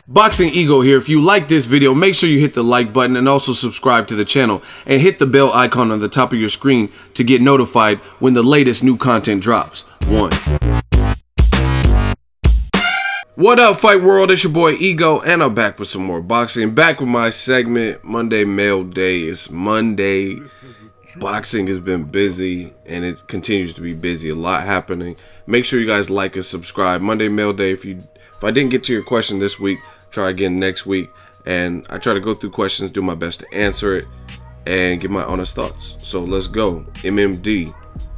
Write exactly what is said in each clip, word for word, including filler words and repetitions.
Boxing Ego here. If you like this video, make sure you hit the like button and also subscribe to the channel and hit the bell icon on the top of your screen to get notified when the latest new content drops. One. What up, Fight World? It's your boy Ego, and I'm back with some more boxing. Back with my segment, Monday Mail Day. It's Monday. Boxing has been busy, and it continues to be busy. A lot happening. Make sure you guys like and subscribe. Monday Mail Day. If you, if I didn't get to your question this week, try again next week. And I try to go through questions, do my best to answer it, and give my honest thoughts. So let's go. M M D.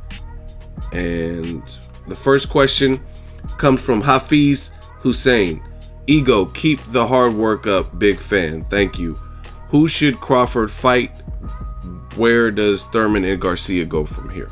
And the first question comes from Hafiz Hussein. Ego, keep the hard work up. Big fan. Thank you. Who should Crawford fight? Where does Thurman and Garcia go from here?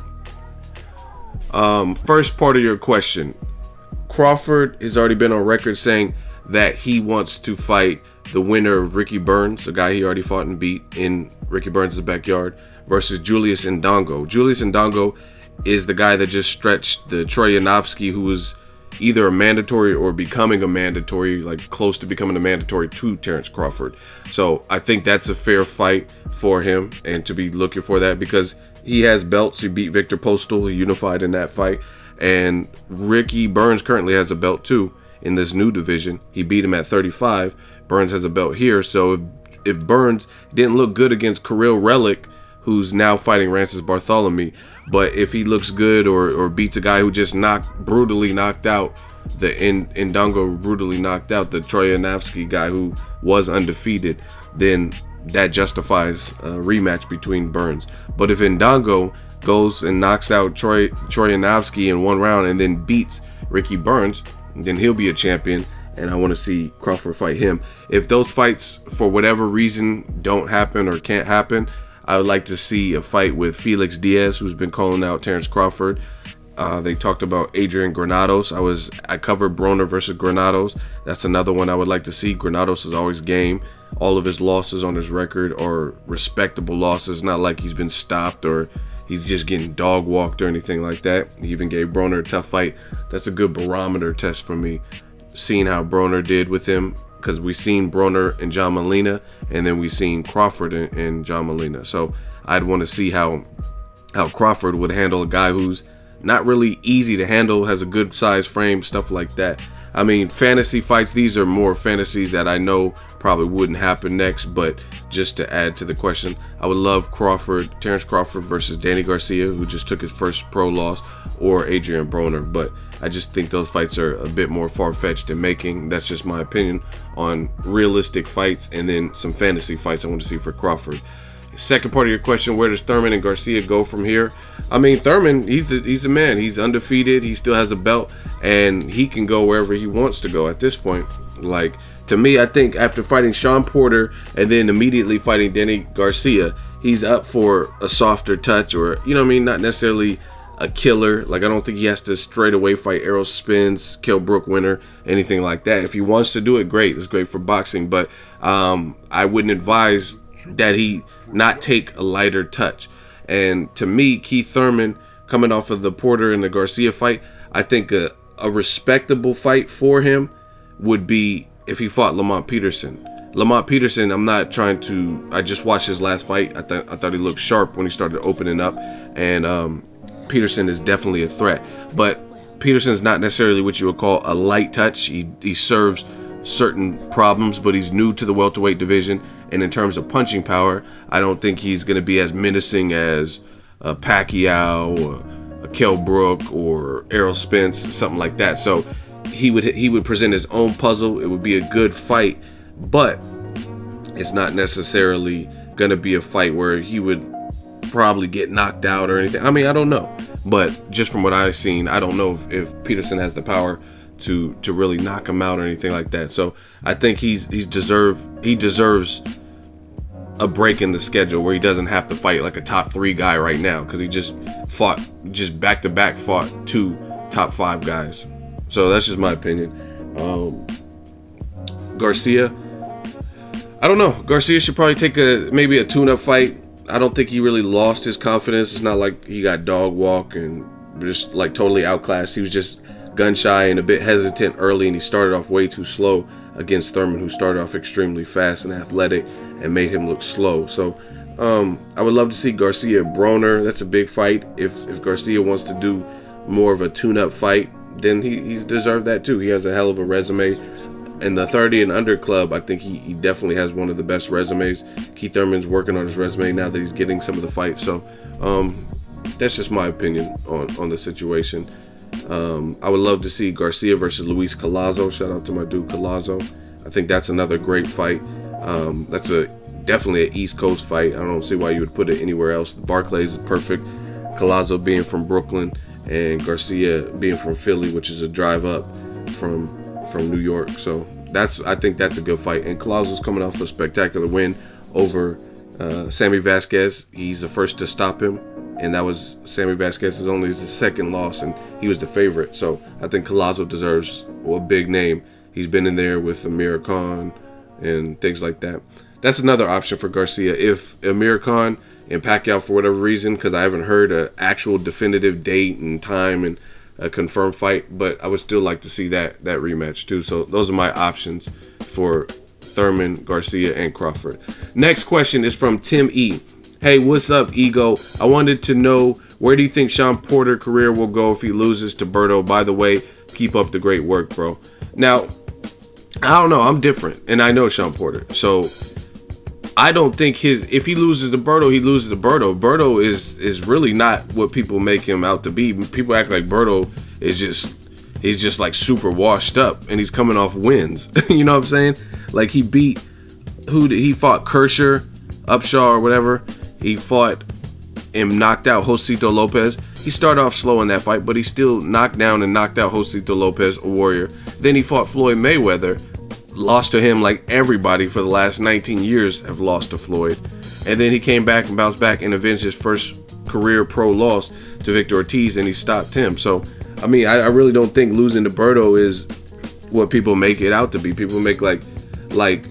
Um, first part of your question. Crawford has already been on record saying that he wants to fight the winner of Ricky Burns, a guy he already fought and beat in Ricky Burns' backyard, versus Julius Indongo. Julius Indongo is the guy that just stretched the Troy Yanofsky, who was either a mandatory or becoming a mandatory, like close to becoming a mandatory to Terrence Crawford. So I think that's a fair fight for him and to be looking for that because he has belts. He beat Victor Postal, he unified in that fight. And Ricky Burns currently has a belt too in this new division. He beat him at thirty-five. Burns has a belt here. So if, if Burns didn't look good against Kirill Relic, who's now fighting Rances Bartholomew, but if he looks good or, or beats a guy who just knocked brutally knocked out the in Indongo brutally knocked out the Troy Yanofsky guy who was undefeated, then that justifies a rematch between Burns. But if Indongo goes and knocks out Troy Troy Yanofsky in one round and then beats Ricky Burns, then he'll be a champion, and I want to see Crawford fight him. If those fights for whatever reason don't happen or can't happen, I would like to see a fight with Felix Diaz, who's been calling out Terrence Crawford. Uh, they talked about Adrian Granados. I was I covered Broner versus Granados. That's another one I would like to see. Granados is always game. All of his losses on his record are respectable losses, not like he's been stopped or he's just getting dog walked or anything like that. He even gave Broner a tough fight. That's a good barometer test for me, seeing how Broner did with him, because we seen Broner and John Molina, and then we seen Crawford and, and John Molina. So I'd want to see how how Crawford would handle a guy who's not really easy to handle, has a good size frame, stuff like that. I mean, fantasy fights, these are more fantasies that I know probably wouldn't happen next, but just to add to the question, I would love Crawford, Terrence Crawford versus Danny Garcia, who just took his first pro loss, or Adrian Broner, but I just think those fights are a bit more far-fetched in making. That's just my opinion on realistic fights, and then some fantasy fights I want to see for Crawford. Second part of your question, where does Thurman and Garcia go from here? I mean, Thurman, he's the, he's the man. He's undefeated. He still has a belt, and he can go wherever he wants to go at this point. Like, to me, I think after fighting Sean Porter and then immediately fighting Danny Garcia, he's up for a softer touch, or, you know what I mean, not necessarily a killer. Like, I don't think he has to straight away fight Errol Spence, Kell Brook winner, anything like that. If he wants to do it, great. It's great for boxing, but um, I wouldn't advise that he not take a lighter touch. And to me, Keith Thurman, coming off of the Porter and the Garcia fight, I think a, a respectable fight for him would be if he fought Lamont Peterson. Lamont Peterson, I'm not trying to, I just watched his last fight. I, th I thought he looked sharp when he started opening up, and um, Peterson is definitely a threat. But Peterson's not necessarily what you would call a light touch. He, he serves certain problems, but he's new to the welterweight division, and in terms of punching power, I don't think he's going to be as menacing as a Pacquiao or a Kell Brook or Errol Spence, something like that. So he would he would present his own puzzle. It would be a good fight, but it's not necessarily going to be a fight where he would probably get knocked out or anything. I mean, I don't know, but just from what I've seen, I don't know if, if Peterson has the power to to really knock him out or anything like that. So I think he's he's deserve he deserves a break in the schedule where he doesn't have to fight like a top three guy right now, because he just fought just back to back fought two top five guys. So that's just my opinion. um Garcia, I don't know. Garcia should probably take a maybe a tune-up fight. I don't think he really lost his confidence. It's not like he got dog walk and just like totally outclassed. He was just gun shy and a bit hesitant early, and he started off way too slow against Thurman, who started off extremely fast and athletic and made him look slow. So um, I would love to see Garcia Broner. That's a big fight. If if Garcia wants to do more of a tune-up fight, then he, he's deserved that too. He has a hell of a resume. In the thirty and under club, I think he, he definitely has one of the best resumes. Keith Thurman's working on his resume now that he's getting some of the fights. So um, that's just my opinion on, on the situation. Um, I would love to see Garcia versus Luis Collazo. Shout out to my dude Collazo. I think that's another great fight. Um, that's a definitely an East Coast fight. I don't see why you would put it anywhere else. Barclays is perfect. Collazo being from Brooklyn and Garcia being from Philly, which is a drive up from from New York. So that's I think that's a good fight. And Collazo's coming off a spectacular win over uh, Sammy Vasquez. He's the first to stop him, and that was Sammy Vasquez's only his second loss, and he was the favorite. So I think Collazo deserves a big name. He's been in there with Amir Khan and things like that. That's another option for Garcia. If Amir Khan and Pacquiao, for whatever reason, because I haven't heard an actual definitive date and time and a confirmed fight, but I would still like to see that that rematch too. So those are my options for Thurman, Garcia, and Crawford. Next question is from Tim E. Hey, what's up, Ego? I wanted to know, where do you think Shawn Porter's career will go if he loses to Berto? By the way, keep up the great work, bro. Now, I don't know. I'm different, and I know Shawn Porter, so I don't think his if he loses to Berto, he loses to Berto. Berto is is really not what people make him out to be. People act like Berto is just he's just like super washed up, and he's coming off wins. You know what I'm saying? Like he beat who did he fought Kershaw, Upshaw, or whatever. He fought and knocked out Josito Lopez. He started off slow in that fight, but he still knocked down and knocked out Josito Lopez, a warrior. Then he fought Floyd Mayweather. Lost to him like everybody for the last nineteen years have lost to Floyd. And then he came back and bounced back and avenged his first career pro loss to Victor Ortiz, and he stopped him. So, I mean, I, I really don't think losing to Berto is what people make it out to be. People make like, like,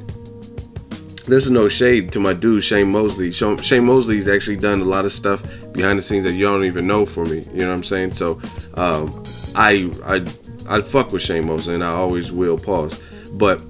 there's no shade to my dude, Shane Mosley. Shane Mosley's actually done a lot of stuff behind the scenes that you don't even know for me. You know what I'm saying? So, um, I, I, I fuck with Shane Mosley, and I always will, pause. But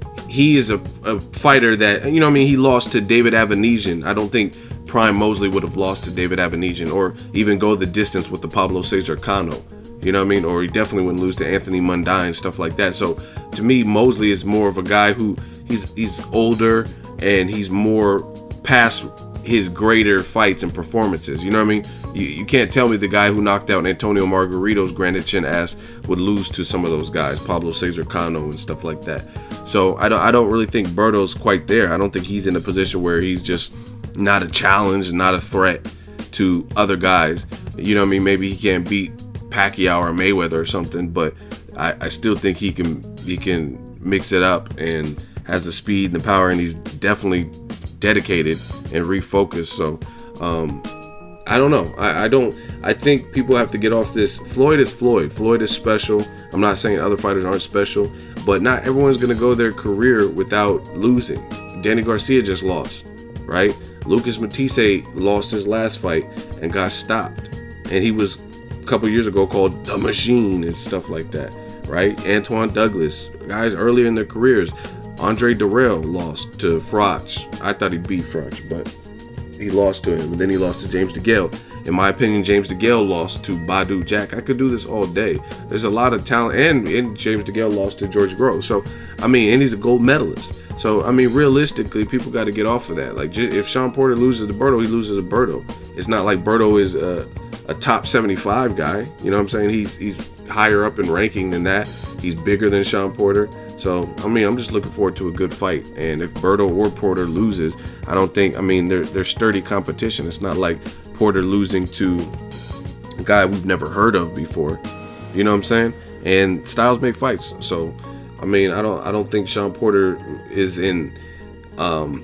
he is a, a fighter that, you know what I mean, he lost to David Avanesian. I don't think Prime Mosley would have lost to David Avanesian or even go the distance with the Pablo Cesar Cano. You know what I mean? Or he definitely wouldn't lose to Anthony Mundine, stuff like that. So to me, Mosley is more of a guy who he's he's older and he's more past his greater fights and performances. You know what I mean? You, you can't tell me the guy who knocked out Antonio Margarito's granite chin ass would lose to some of those guys, Pablo Cesar Cano and stuff like that. So I don't, I don't really think Berto's quite there. I don't think he's in a position where he's just not a challenge, not a threat to other guys. You know what I mean? Maybe he can't beat Pacquiao or Mayweather or something, but I, I still think he can he can mix it up and has the speed and the power, and he's definitely dedicated and refocused. So um I don't know. I, I don't I think people have to get off this. Floyd is Floyd. Floyd is special. I'm not saying other fighters aren't special, but not everyone's gonna go their career without losing. Danny Garcia just lost, right? Lucas Matisse lost his last fight and got stopped, and he was a couple years ago called the Machine and stuff like that, right? Antoine Douglas, guys earlier in their careers. Andre Durrell lost to Froch. I thought he beat Froch, but he lost to him. And then he lost to James DeGale. In my opinion, James DeGale lost to Badu Jack. I could do this all day. There's a lot of talent. And, and James DeGale lost to George Groves. So, I mean, and he's a gold medalist. So, I mean, realistically, people got to get off of that. Like, if Shawn Porter loses to Berto, he loses to Berto. It's not like Berto is a, a top seventy-five guy. You know what I'm saying? He's, he's higher up in ranking than that. He's bigger than Shawn Porter. So, I mean, I'm just looking forward to a good fight. And if Berto or Porter loses, I don't think, I mean, they're, they're sturdy competition. It's not like Porter losing to a guy we've never heard of before. You know what I'm saying? And styles make fights. So, I mean, I don't I don't think Shawn Porter is in um,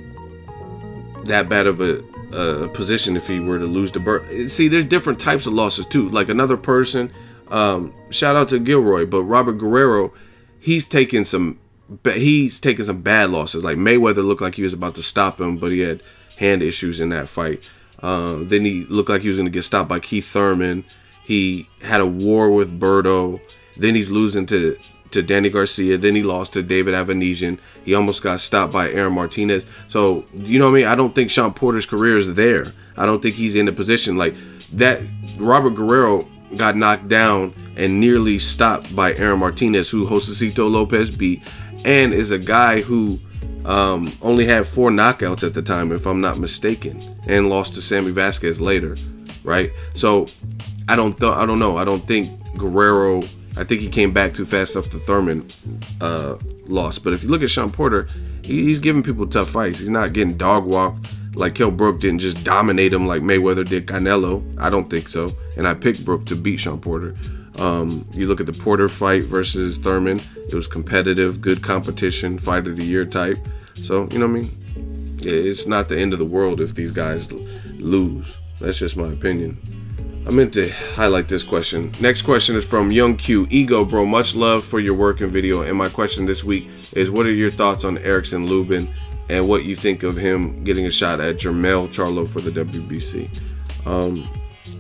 that bad of a, a position if he were to lose to Berto. See, there's different types of losses, too. Like another person, um, shout out to Gilroy, but Robert Guerrero, he's taken some he's taken some bad losses. Like Mayweather looked like he was about to stop him, but he had hand issues in that fight. Uh, then he looked like he was going to get stopped by Keith Thurman. He had a war with Berto. Then he's losing to to Danny Garcia. Then he lost to David Avanesian. He almost got stopped by Aaron Martinez. So, you know what I mean? I don't think Shawn Porter's career is there. I don't think he's in a position like that. Robert Guerrero got knocked down and nearly stopped by Aaron Martinez, who Josecito Lopez beat, and is a guy who um, only had four knockouts at the time, if I'm not mistaken, and lost to Sammy Vasquez later, right? So I don't th- I don't know. I don't think Guerrero. I think he came back too fast after Thurman uh, lost. But if you look at Shawn Porter, he, he's giving people tough fights. He's not getting dog walked. Like Kell Brook didn't just dominate him like Mayweather did Canelo. I don't think so. And I picked Brook to beat Shawn Porter. Um, you look at the Porter fight versus Thurman. It was competitive, good competition, fight of the year type. So, you know what I mean? It's not the end of the world if these guys lose. That's just my opinion. I meant to highlight this question. Next question is from Young Q. Ego, bro, much love for your work and video. And my question this week is, what are your thoughts on Erickson Lubin and what you think of him getting a shot at Jermell Charlo for the W B C? Um,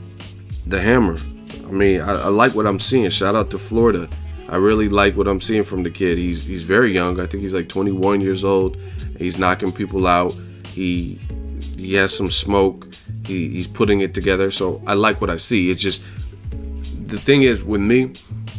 the Hammer. I mean, I, I like what I'm seeing. Shout out to Florida. I really like what I'm seeing from the kid. He's he's very young. I think he's like twenty-one years old. He's knocking people out. He he has some smoke. He, he's putting it together, so I like what I see. It's just, the thing is with me,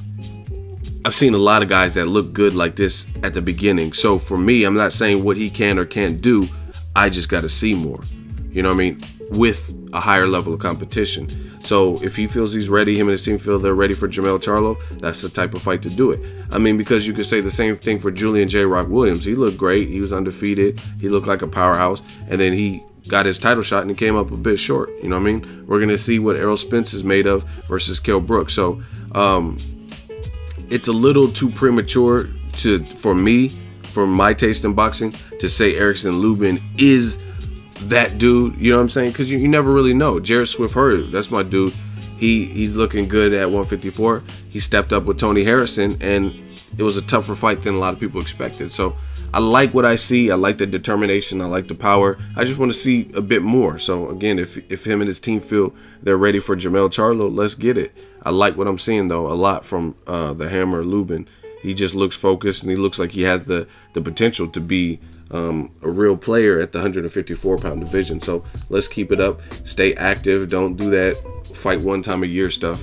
I've seen a lot of guys that look good like this at the beginning. So for me, I'm not saying what he can or can't do. I just got to see more, you know what I mean, with a higher level of competition. So if he feels he's ready, him and his team feel they're ready for Jermell Charlo, that's the type of fight to do it. I mean, because you could say the same thing for Julian J. Rock Williams. He looked great. He was undefeated. He looked like a powerhouse. And then he got his title shot and he came up a bit short. You know what I mean? We're going to see what Errol Spence is made of versus Kell Brook. So um, it's a little too premature to for me, for my taste in boxing, to say Erickson Lubin is that dude. You know what I'm saying? Because you, you never really know. Jared Swift Hurd, that's my dude. He He's looking good at one fifty-four. He stepped up with Tony Harrison, and it was a tougher fight than a lot of people expected. So I like what I see. I like the determination. I like the power. I just want to see a bit more. So again, if if him and his team feel they're ready for Jermell Charlo, let's get it. I like what I'm seeing though a lot from uh, the Hammer Lubin. He just looks focused, and he looks like he has the the potential to be um, a real player at the one fifty-four pound division. So let's keep it up. Stay active. Don't do that fight one time a year stuff,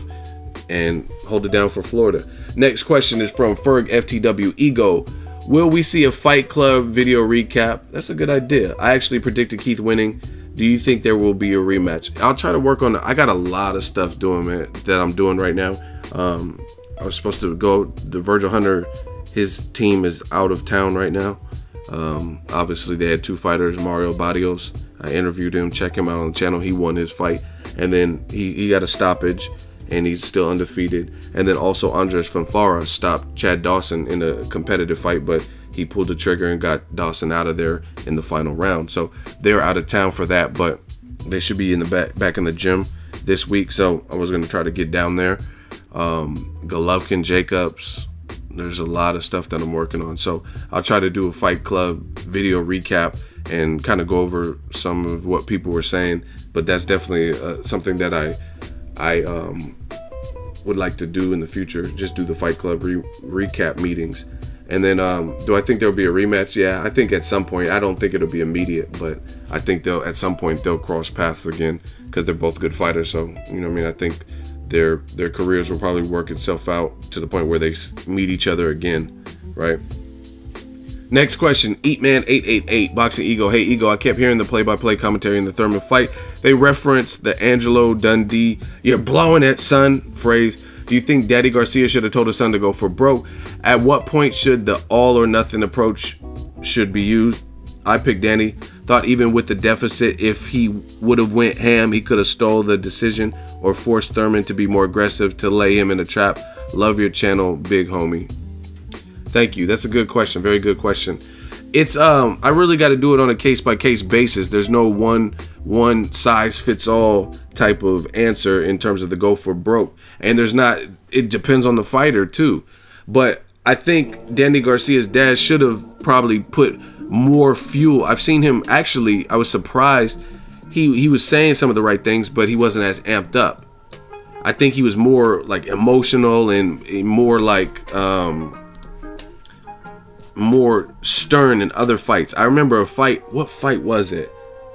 and hold it down for Florida. Next question is from Ferg F T W. Ego, will we see a Fight Club video recap? That's a good idea. I actually predicted Keith winning. Do you think there will be a rematch? I'll try to work on it. I got a lot of stuff doing, man, that I'm doing right now. Um, I was supposed to go, the Virgil Hunter, his team is out of town right now. Um, obviously, they had two fighters, Mario Barrios. I interviewed him, check him out on the channel. He won his fight, and then he, he got a stoppage, and he's still undefeated. And then also Andres Fanfara stopped Chad Dawson in a competitive fight, but he pulled the trigger and got Dawson out of there in the final round. So they're out of town for that, but they should be in the back back in the gym this week. So I was going to try to get down there. Um, Golovkin, Jacobs, there's a lot of stuff that I'm working on. So I'll try to do a Fight Club video recap and kind of go over some of what people were saying. But that's definitely uh, something that I I um, would like to do in the future. Just do the Fight Club re recap meetings. And then um, do I think there'll be a rematch? Yeah, I think at some point. I don't think it'll be immediate, but I think they'll at some point they'll cross paths again because they're both good fighters. So, you know what I mean? I think their their careers will probably work itself out to the point where they meet each other again, right? Next question, Eatman eight eight eight, Boxing Ego. Hey Ego, I kept hearing the play-by-play commentary in the Thurman fight. They referenced the Angelo Dundee, "You're blowing it, son" phrase. Do you think Daddy Garcia should have told his son to go for broke? At what point should the all or nothing approach should be used? I picked Danny. Thought even with the deficit, if he would have went ham, he could have stole the decision or forced Thurman to be more aggressive to lay him in a trap. Love your channel, big homie. Thank you. That's a good question. Very good question. It's um I really got to do it on a case by case basis. There's no one one size fits all type of answer in terms of the go for broke. And there's not, it depends on the fighter too. But I think Danny Garcia's dad should have probably put more fuel. I've seen him actually, I was surprised. He he was saying some of the right things, but he wasn't as amped up. I think he was more like emotional and more like um, more stern in other fights. I remember a fight. What fight was it?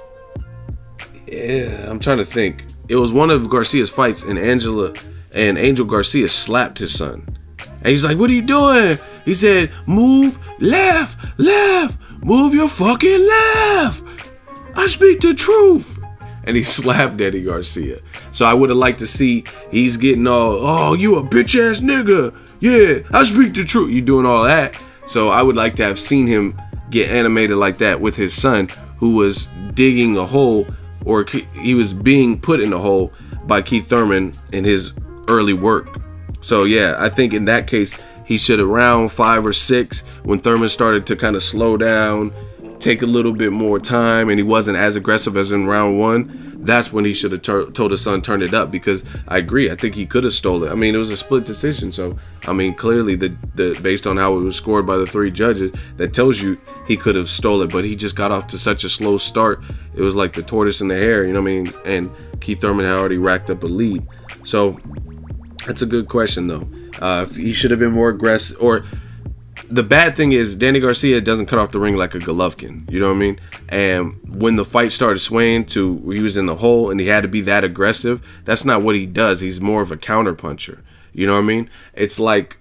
Yeah, I'm trying to think. It was one of Garcia's fights, and Angela and Angel Garcia slapped his son. And he's like, "What are you doing?" He said, "Move left, left, move your fucking left. I speak the truth." And he slapped Danny Garcia. So I would have liked to see, he's getting all, "Oh, you a bitch ass nigga. Yeah, I speak the truth." You doing all that. So I would like to have seen him get animated like that with his son, who was digging a hole, or he was being put in a hole by Keith Thurman in his early work. So yeah, I think in that case, he should have, round five or six, when Thurman started to kind of slow down, take a little bit more time, and he wasn't as aggressive as in round one, that's when he should have told his son, turn it up. Because I agree, I think he could have stole it. I mean, it was a split decision, so I mean, clearly the the based on how it was scored by the three judges, that tells you he could have stole it, but he just got off to such a slow start. It was like the tortoise and the hare, you know what I mean? And Keith Thurman had already racked up a lead. So that's a good question though. Uh, if he should have been more aggressive, or the bad thing is Danny Garcia doesn't cut off the ring like a Golovkin, you know what I mean? And when the fight started swaying to where he was in the hole and he had to be that aggressive, that's not what he does. He's more of a counter puncher, you know what I mean? It's like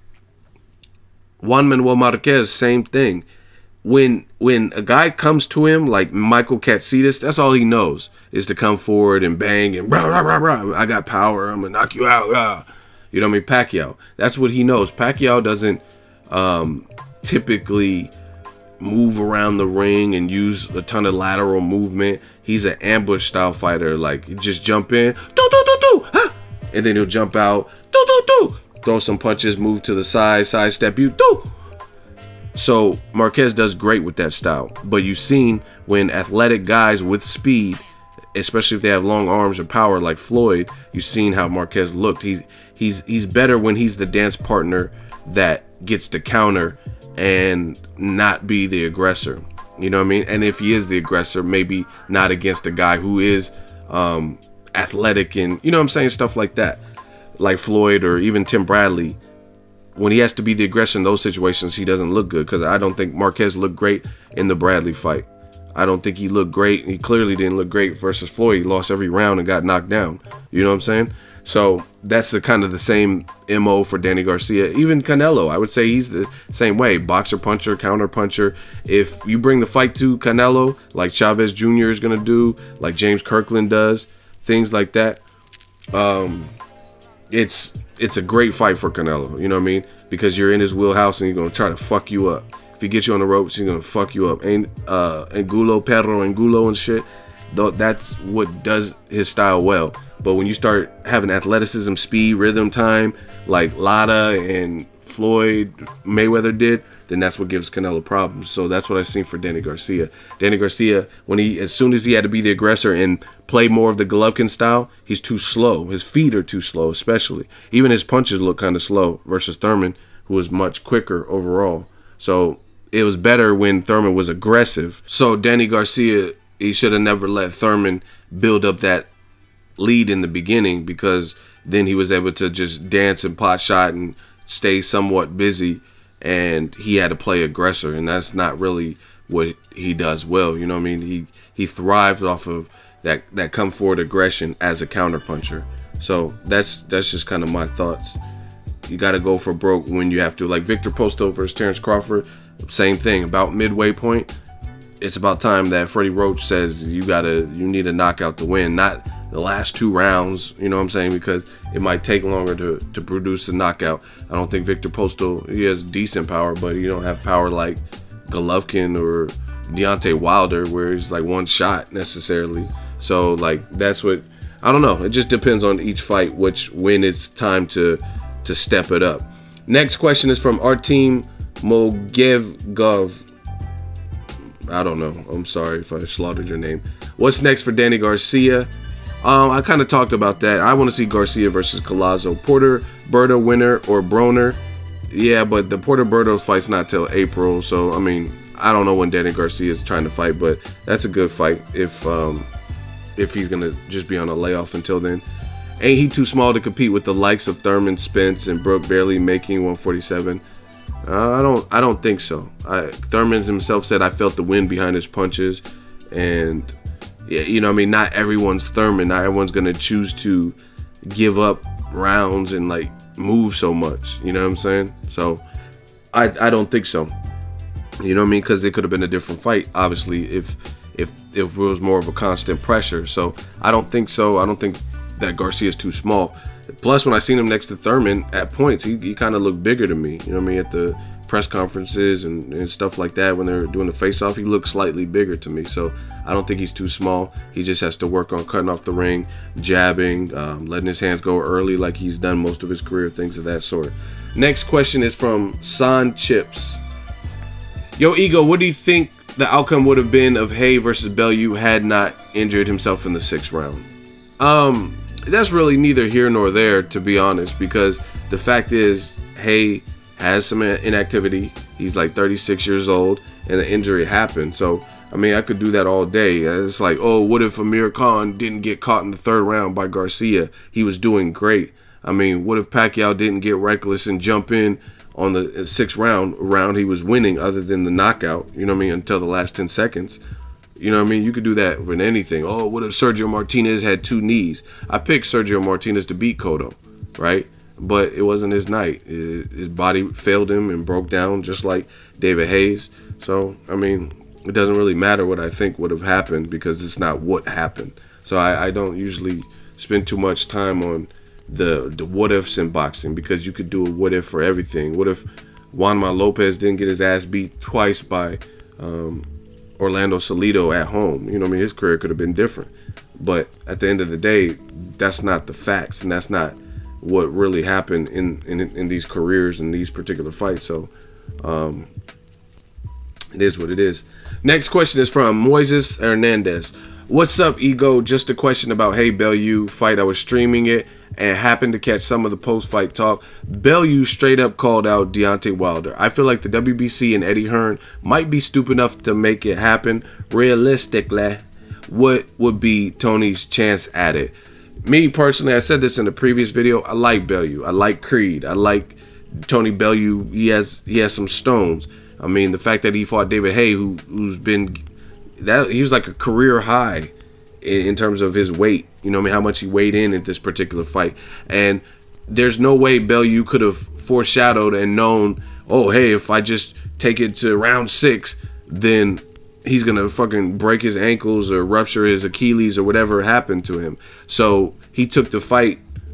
Juan Manuel Marquez, same thing. When when a guy comes to him like Michael Katsidis, that's all he knows is to come forward and bang and rah, rah, rah, rah. I got power, I'm gonna knock you out. Rah. You know what I mean? Pacquiao, that's what he knows. Pacquiao doesn't um, typically move around the ring and use a ton of lateral movement. He's an ambush style fighter. Like, he just jump in, do do do do, huh? And then he'll jump out, do do do, throw some punches, move to the side, sidestep you, do. So Marquez does great with that style. But you've seen when athletic guys with speed, especially if they have long arms or power like Floyd, you've seen how Marquez looked. He's he's he's better when he's the dance partner that gets to counter and not be the aggressor. You know what I mean? And if he is the aggressor, maybe not against a guy who is um, athletic and, you know what I'm saying, stuff like that. Like Floyd or even Tim Bradley. When he has to be the aggressor in those situations, he doesn't look good, because I don't think Marquez looked great in the Bradley fight. I don't think he looked great. He clearly didn't look great versus Floyd. He lost every round and got knocked down. You know what I'm saying? So that's the kind of the same M O for Danny Garcia. Even Canelo, I would say he's the same way. Boxer, puncher, counter puncher. If you bring the fight to Canelo, like Chavez Junior is going to do, like James Kirkland does, things like that, um, it's it's a great fight for Canelo. You know what I mean? Because you're in his wheelhouse and he's going to try to fuck you up. If he gets you on the ropes, he's going to fuck you up. And uh, Angulo, Pedro Angulo and shit, though, that's what does his style well. But when you start having athleticism, speed, rhythm, time, like Lara and Floyd Mayweather did, then that's what gives Canelo problems. So that's what I've seen for Danny Garcia. Danny Garcia, when he, as soon as he had to be the aggressor and play more of the Golovkin style, he's too slow. His feet are too slow, especially. Even his punches look kind of slow versus Thurman, who was much quicker overall. So it was better when Thurman was aggressive. So Danny Garcia, he should have never let Thurman build up that lead in the beginning, because then he was able to just dance and pot shot and stay somewhat busy, and he had to play aggressor, and that's not really what he does well. You know what I mean? He he thrives off of that that come forward aggression as a counterpuncher. So that's that's just kind of my thoughts. You got to go for broke when you have to. Like Victor Posto versus Terrence Crawford, same thing. About midway point, it's about time that Freddie Roach says you gotta you need a knockout to win, not the last two rounds, you know what I'm saying? Because it might take longer to, to produce a knockout. I don't think Victor Posto, he has decent power, but he don't have power like Golovkin or Deontay Wilder, where he's like one shot necessarily. So like, that's what, I don't know. It just depends on each fight, which, when it's time to, to step it up. Next question is from Artem Mogevgov. I don't know. I'm sorry if I slaughtered your name. What's next for Danny Garcia? Um, I kind of talked about that. I want to see Garcia versus Collazo. Porter Berta winner or Broner. Yeah, but the Porter Berto's fight's not till April. So, I mean, I don't know when Danny Garcia is trying to fight, but that's a good fight if um, if he's going to just be on a layoff until then. Ain't he too small to compete with the likes of Thurman, Spence, and Brooke, barely making one forty-seven? Uh, I don't. I don't think so. I, Thurman himself said, "I felt the wind behind his punches," and yeah, you know, I mean, not everyone's Thurman. Not everyone's gonna choose to give up rounds and like move so much. You know what I'm saying? So, I I don't think so. You know what I mean? Because it could have been a different fight, obviously, if if if it was more of a constant pressure. So I don't think so. I don't think that Garcia's too small. Plus, when I seen him next to Thurman at points, he, he kind of looked bigger to me. You know what I mean? At the press conferences and, and stuff like that, when they're doing the face-off, he looked slightly bigger to me. So I don't think he's too small. He just has to work on cutting off the ring, jabbing, um, letting his hands go early like he's done most of his career, things of that sort. Next question is from San Chips. Yo, Ego, what do you think the outcome would have been of Haye versus Bellew had not injured himself in the sixth round? Um... That's really neither here nor there, to be honest, because the fact is Haye has some inactivity. He's like thirty-six years old and the injury happened. So, I mean, I could do that all day. It's like, oh, what if Amir Khan didn't get caught in the third round by Garcia? He was doing great. I mean, what if Pacquiao didn't get reckless and jump in on the sixth round, round he was winning other than the knockout, you know what I mean, until the last ten seconds? You know what I mean? You could do that with anything. Oh, what if Sergio Martinez had two knees? I picked Sergio Martinez to beat Cotto, right? But it wasn't his night. His body failed him and broke down just like David Hayes. So, I mean, it doesn't really matter what I think would have happened because it's not what happened. So I, I don't usually spend too much time on the, the what ifs in boxing because you could do a what if for everything. What if Juanma Lopez didn't get his ass beat twice by um, Orlando Salido at home? You know what I mean? His career could have been different. But at the end of the day, that's not the facts, and that's not what really happened in, in, in these careers and these particular fights. So um, it is what it is. Next question is from Moises Hernandez. What's up, Ego? Just a question about Haye Bellew fight. I was streaming it and happened to catch some of the post-fight talk. Bellew straight up called out Deontay Wilder. I feel like the W B C and Eddie Hearn might be stupid enough to make it happen. Realistically, what would be Tony's chance at it? Me personally, I said this in the previous video, I like Bellew. I like Creed. I like Tony Bellew. He has he has some stones. I mean, the fact that he fought David Haye, who who's been that he was like a career high in, in terms of his weight. You know what I mean? How much he weighed in at this particular fight. And there's no way Bellew could have foreshadowed and known, oh, hey, if I just take it to round six, then he's going to fucking break his ankles or rupture his Achilles or whatever happened to him. So he took the fight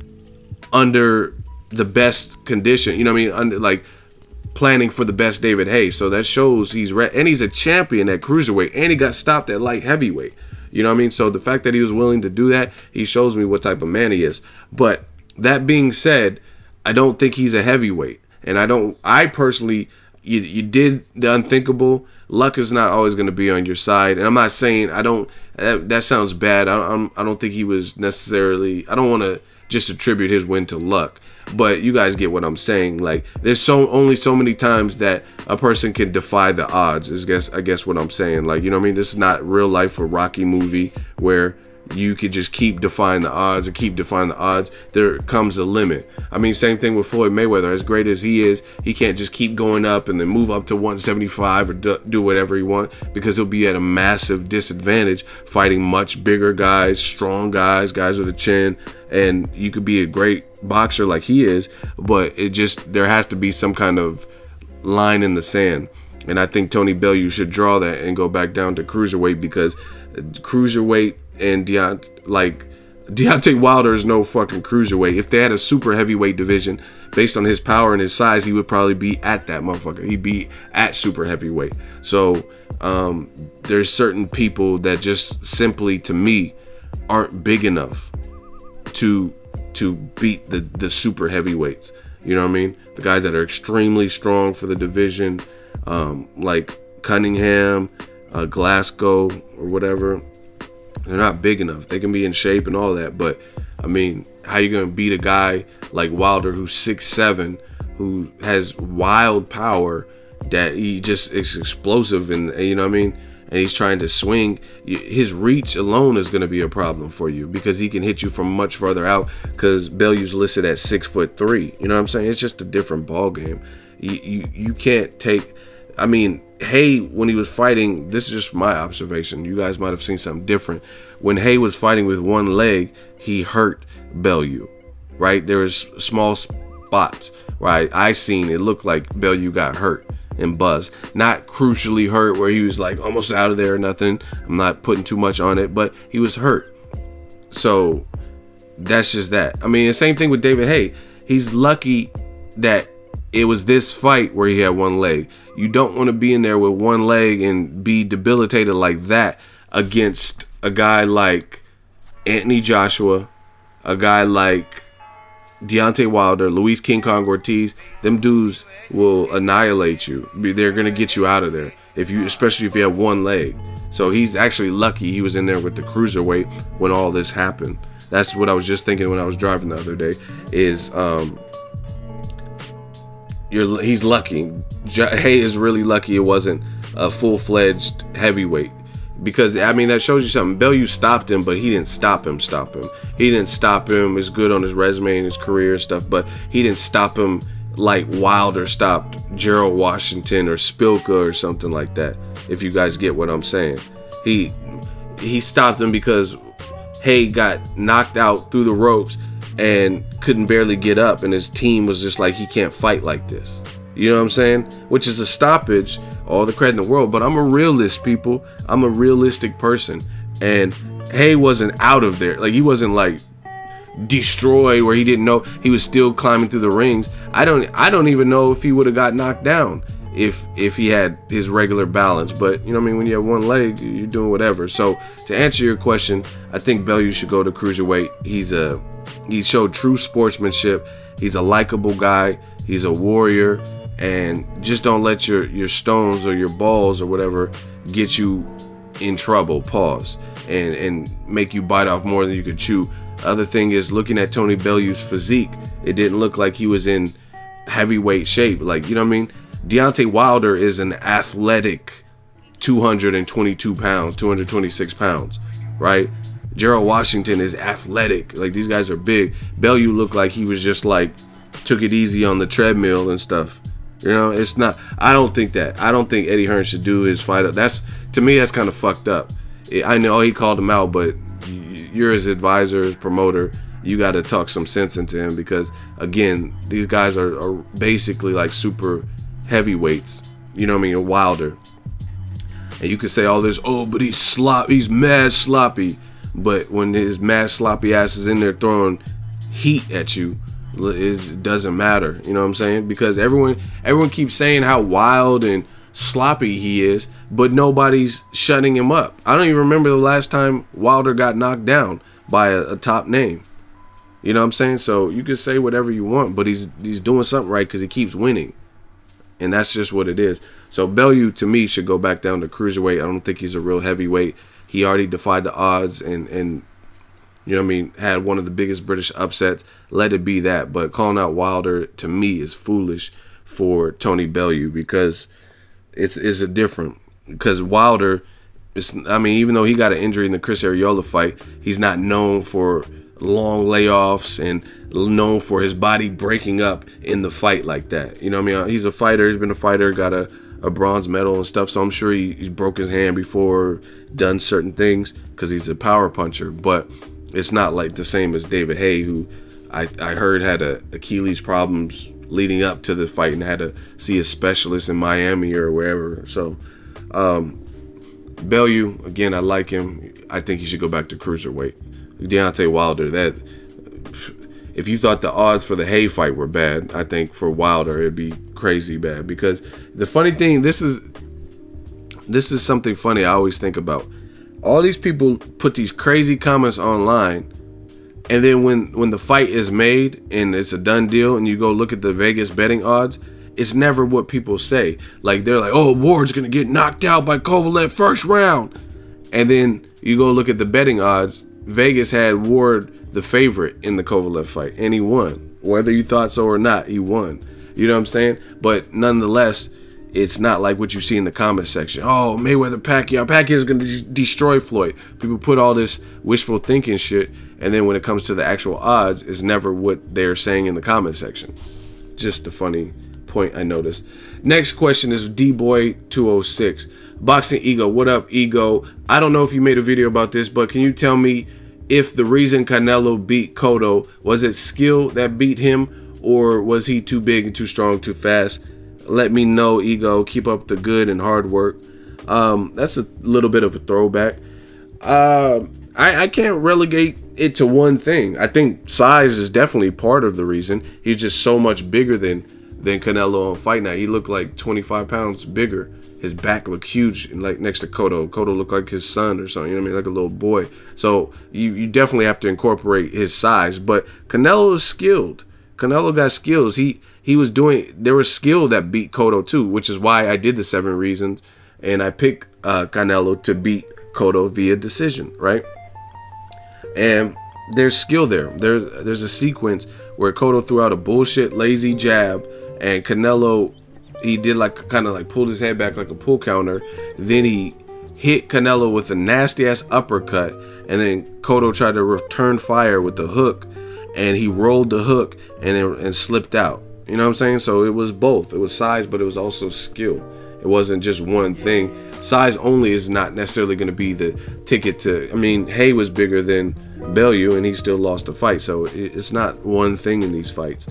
under the best condition. You know what I mean? Under, like, planning for the best David Haye. So that shows he's re and he's a champion at cruiserweight, and he got stopped at light heavyweight. You know what I mean? So the fact that he was willing to do that, he shows me what type of man he is. But that being said, I don't think he's a heavyweight. And I don't, I personally, you, you did the unthinkable. Luck is not always going to be on your side. And I'm not saying, I don't, that, that sounds bad. I don't, I don't think he was necessarily, I don't want to just attribute his win to luck. But you guys get what I'm saying. Like, there's so only so many times that a person can defy the odds, is guess I guess what I'm saying. Like, you know what I mean? This is not real life, a Rocky movie where you could just keep defying the odds or keep defying the odds. There comes a limit. I mean, same thing with Floyd Mayweather. As great as he is, he can't just keep going up and then move up to one seventy-five or do, do whatever he wants, because he'll be at a massive disadvantage fighting much bigger guys, strong guys, guys with a chin. And you could be a great boxer like he is, but it just, there has to be some kind of line in the sand. And I think Tony Bellew should draw that and go back down to cruiserweight, because cruiserweight and Deont like Deontay Wilder is no fucking cruiserweight. If they had a super heavyweight division based on his power and his size, he would probably be at that motherfucker. He'd be at super heavyweight. So um, there's certain people that just simply, to me, aren't big enough to to beat the the super heavyweights. You know what I mean? The guys that are extremely strong for the division, um, like Cunningham, uh, Glasgow, or whatever. They're not big enough. They can be in shape and all that, but I mean, how you gonna beat a guy like Wilder, who's six seven, who has wild power, that he just is explosive, and you know what I mean? and he's trying to swing, his reach alone is going to be a problem for you because he can hit you from much further out because Bellew's listed at six foot three. You know what I'm saying? It's just a different ball game. You, you, you can't take, I mean, Haye, when he was fighting, this is just my observation. You guys might have seen something different. When Haye was fighting with one leg, he hurt Bellew, right? There was small spots, right? I seen it looked like Bellew got hurt and buzzed. Not crucially hurt where he was like almost out of there or nothing. I'm not putting too much on it, but he was hurt. So that's just that. I mean, the same thing with David Haye. He's lucky that it was this fight where he had one leg. You don't want to be in there with one leg and be debilitated like that against a guy like Anthony Joshua, a guy like Deontay Wilder, Luis King Kong Ortiz. Them dudes will annihilate you. They're gonna get you out of there if you, especially if you have one leg. So he's actually lucky he was in there with the cruiserweight when all this happened. That's what I was just thinking when I was driving the other day. Is um, you're he's lucky. Haye is really lucky it wasn't a full-fledged heavyweight. Because, I mean, that shows you something. Bellew stopped him, but he didn't stop him, stop him. He didn't stop him. It's good on his resume and his career and stuff, but he didn't stop him like Wilder stopped Gerald Washington or Spilka or something like that, if you guys get what I'm saying. He he stopped him because Haye got knocked out through the ropes and couldn't barely get up, and his team was just like, he can't fight like this. You know what I'm saying? Which is a stoppage, all the credit in the world. But I'm a realist, people. I'm a realistic person. And Haye wasn't out of there. Like, he wasn't like destroyed where he didn't know. He was still climbing through the rings. I don't I don't even know if he would have got knocked down if if he had his regular balance. But, you know what I mean? When you have one leg, you're doing whatever. So, to answer your question, I think Bellew should go to cruiserweight. He's a he showed true sportsmanship. He's a likable guy. He's a warrior. And just don't let your your stones or your balls or whatever get you in trouble. Pause. And and make you bite off more than you could chew. Other thing is, looking at Tony Bellew's physique, it didn't look like he was in heavyweight shape. Like, you know what I mean? Deontay Wilder is an athletic two hundred twenty-two pounds, two hundred twenty-six pounds, right? Gerald Washington is athletic. Like, these guys are big. Bellew looked like he was just like took it easy on the treadmill and stuff. You know, it's not. I don't think that. I don't think Eddie Hearn should do his fight. That's, to me, that's kind of fucked up. I know he called him out, but you're his advisor, his promoter. You got to talk some sense into him because, again, these guys are, are basically like super heavyweights. You know what I mean? Wilder. And you could say all this, oh, but he's slop, he's mad sloppy. But when his mad sloppy ass is in there throwing heat at you, it doesn't matter. You know what I'm saying? Because everyone everyone keeps saying how wild and sloppy he is, but nobody's shutting him up. I don't even remember the last time Wilder got knocked down by a, a top name. You know what I'm saying? So you can say whatever you want, but he's he's doing something right because he keeps winning. And that's just what it is. So Bellew, to me, should go back down to cruiserweight. I don't think he's a real heavyweight. He already defied the odds and, and you know what I mean, had one of the biggest British upsets. Let it be that. But calling out Wilder, to me, is foolish for Tony Bellew because it's, it's a different. Because Wilder, it's, I mean, even though he got an injury in the Chris Arreola fight, he's not known for long layoffs and known for his body breaking up in the fight like that. You know what I mean? He's a fighter. He's been a fighter, got a, a bronze medal and stuff. So I'm sure he, he's broke his hand before, done certain things because he's a power puncher. But it's not like the same as David Haye, who I, I heard had a Achilles problems leading up to the fight and had to see a specialist in Miami or wherever. So um, Bellew, again, I like him. I think he should go back to cruiserweight. Deontay Wilder, that if you thought the odds for the Haye fight were bad, I think for Wilder it'd be crazy bad. Because the funny thing, this is this is something funny I always think about. All these people put these crazy comments online, and then when when the fight is made and it's a done deal and you go look at the Vegas betting odds, it's never what people say. Like, they're like, oh, Ward's gonna get knocked out by Kovalev first round, and then you go look at the betting odds. Vegas had Ward the favorite in the Kovalev fight, and he won. Whether you thought so or not, he won. You know what I'm saying? But nonetheless, it's not like what you see in the comment section. Oh, Mayweather, Pacquiao, Pacquiao's gonna de destroy Floyd. People put all this wishful thinking shit, and then when it comes to the actual odds, it's never what they're saying in the comment section. Just a funny point I noticed. Next question is D Boy two oh six. Boxing Ego, what up, Ego? I don't know if you made a video about this, but can you tell me if the reason Canelo beat Cotto, was it skill that beat him, or was he too big and too strong, too fast? Let me know, Ego. Keep up the good and hard work. Um, that's a little bit of a throwback. Uh, I, I can't relegate it to one thing. I think size is definitely part of the reason. He's just so much bigger than than Canelo on Fight Night. He looked like twenty-five pounds bigger. His back looked huge, and like next to Cotto. Cotto looked like his son or something. You know what I mean? Like a little boy. So you you definitely have to incorporate his size. But Canelo is skilled. Canelo got skills. He he was doing, there was skill that beat Cotto too, which is why I did the seven reasons, and I picked uh, Canelo to beat Cotto via decision, right? And there's skill there. There's there's a sequence where Cotto threw out a bullshit lazy jab, and Canelo, he did like kind of like pulled his head back like a pull counter. Then he hit Canelo with a nasty ass uppercut, and then Cotto tried to return fire with the hook, and he rolled the hook and it, and slipped out. You know what I'm saying? So it was both. It was size, but it was also skill. It wasn't just one thing. Size only is not necessarily going to be the ticket to, I mean, Hay was bigger than Bellew and he still lost the fight. So it's not one thing in these fights.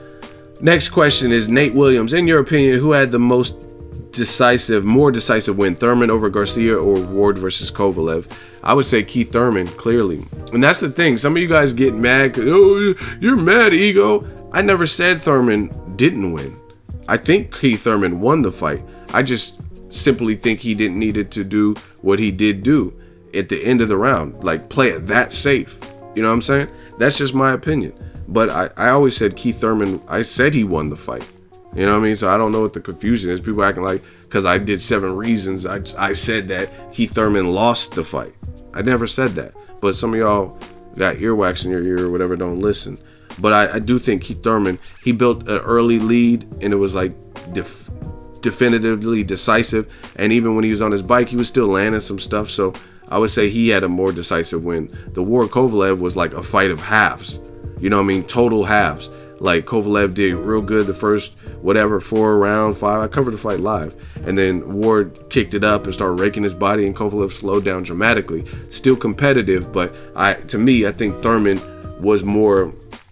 Next question is Nate Williams. In your opinion, who had the most decisive, more decisive win? Thurman over Garcia or Ward versus Kovalev? I would say Keith Thurman, clearly. And that's the thing. Some of you guys get mad. Oh, you're mad, Ego. I never said Thurman didn't win. I think Keith Thurman won the fight. I just simply think he didn't needed to do what he did do at the end of the round. Like, play it that safe. You know what I'm saying? That's just my opinion. But I, I always said Keith Thurman, I said he won the fight. You know what I mean? So I don't know what the confusion is. People acting like, because I did seven reasons, I, I said that Keith Thurman lost the fight. I never said that. But some of y'all got earwax in your ear or whatever, don't listen. But I, I do think Keith Thurman, he built an early lead, and it was like def definitively decisive. And even when he was on his bike, he was still landing some stuff. So I would say he had a more decisive win. The Ward Kovalev was like a fight of halves. You know what I mean? Total halves. Like, Kovalev did real good the first, whatever, four round, five. I covered the fight live. And then Ward kicked it up and started raking his body, and Kovalev slowed down dramatically. Still competitive, but I, to me, I think Thurman was more,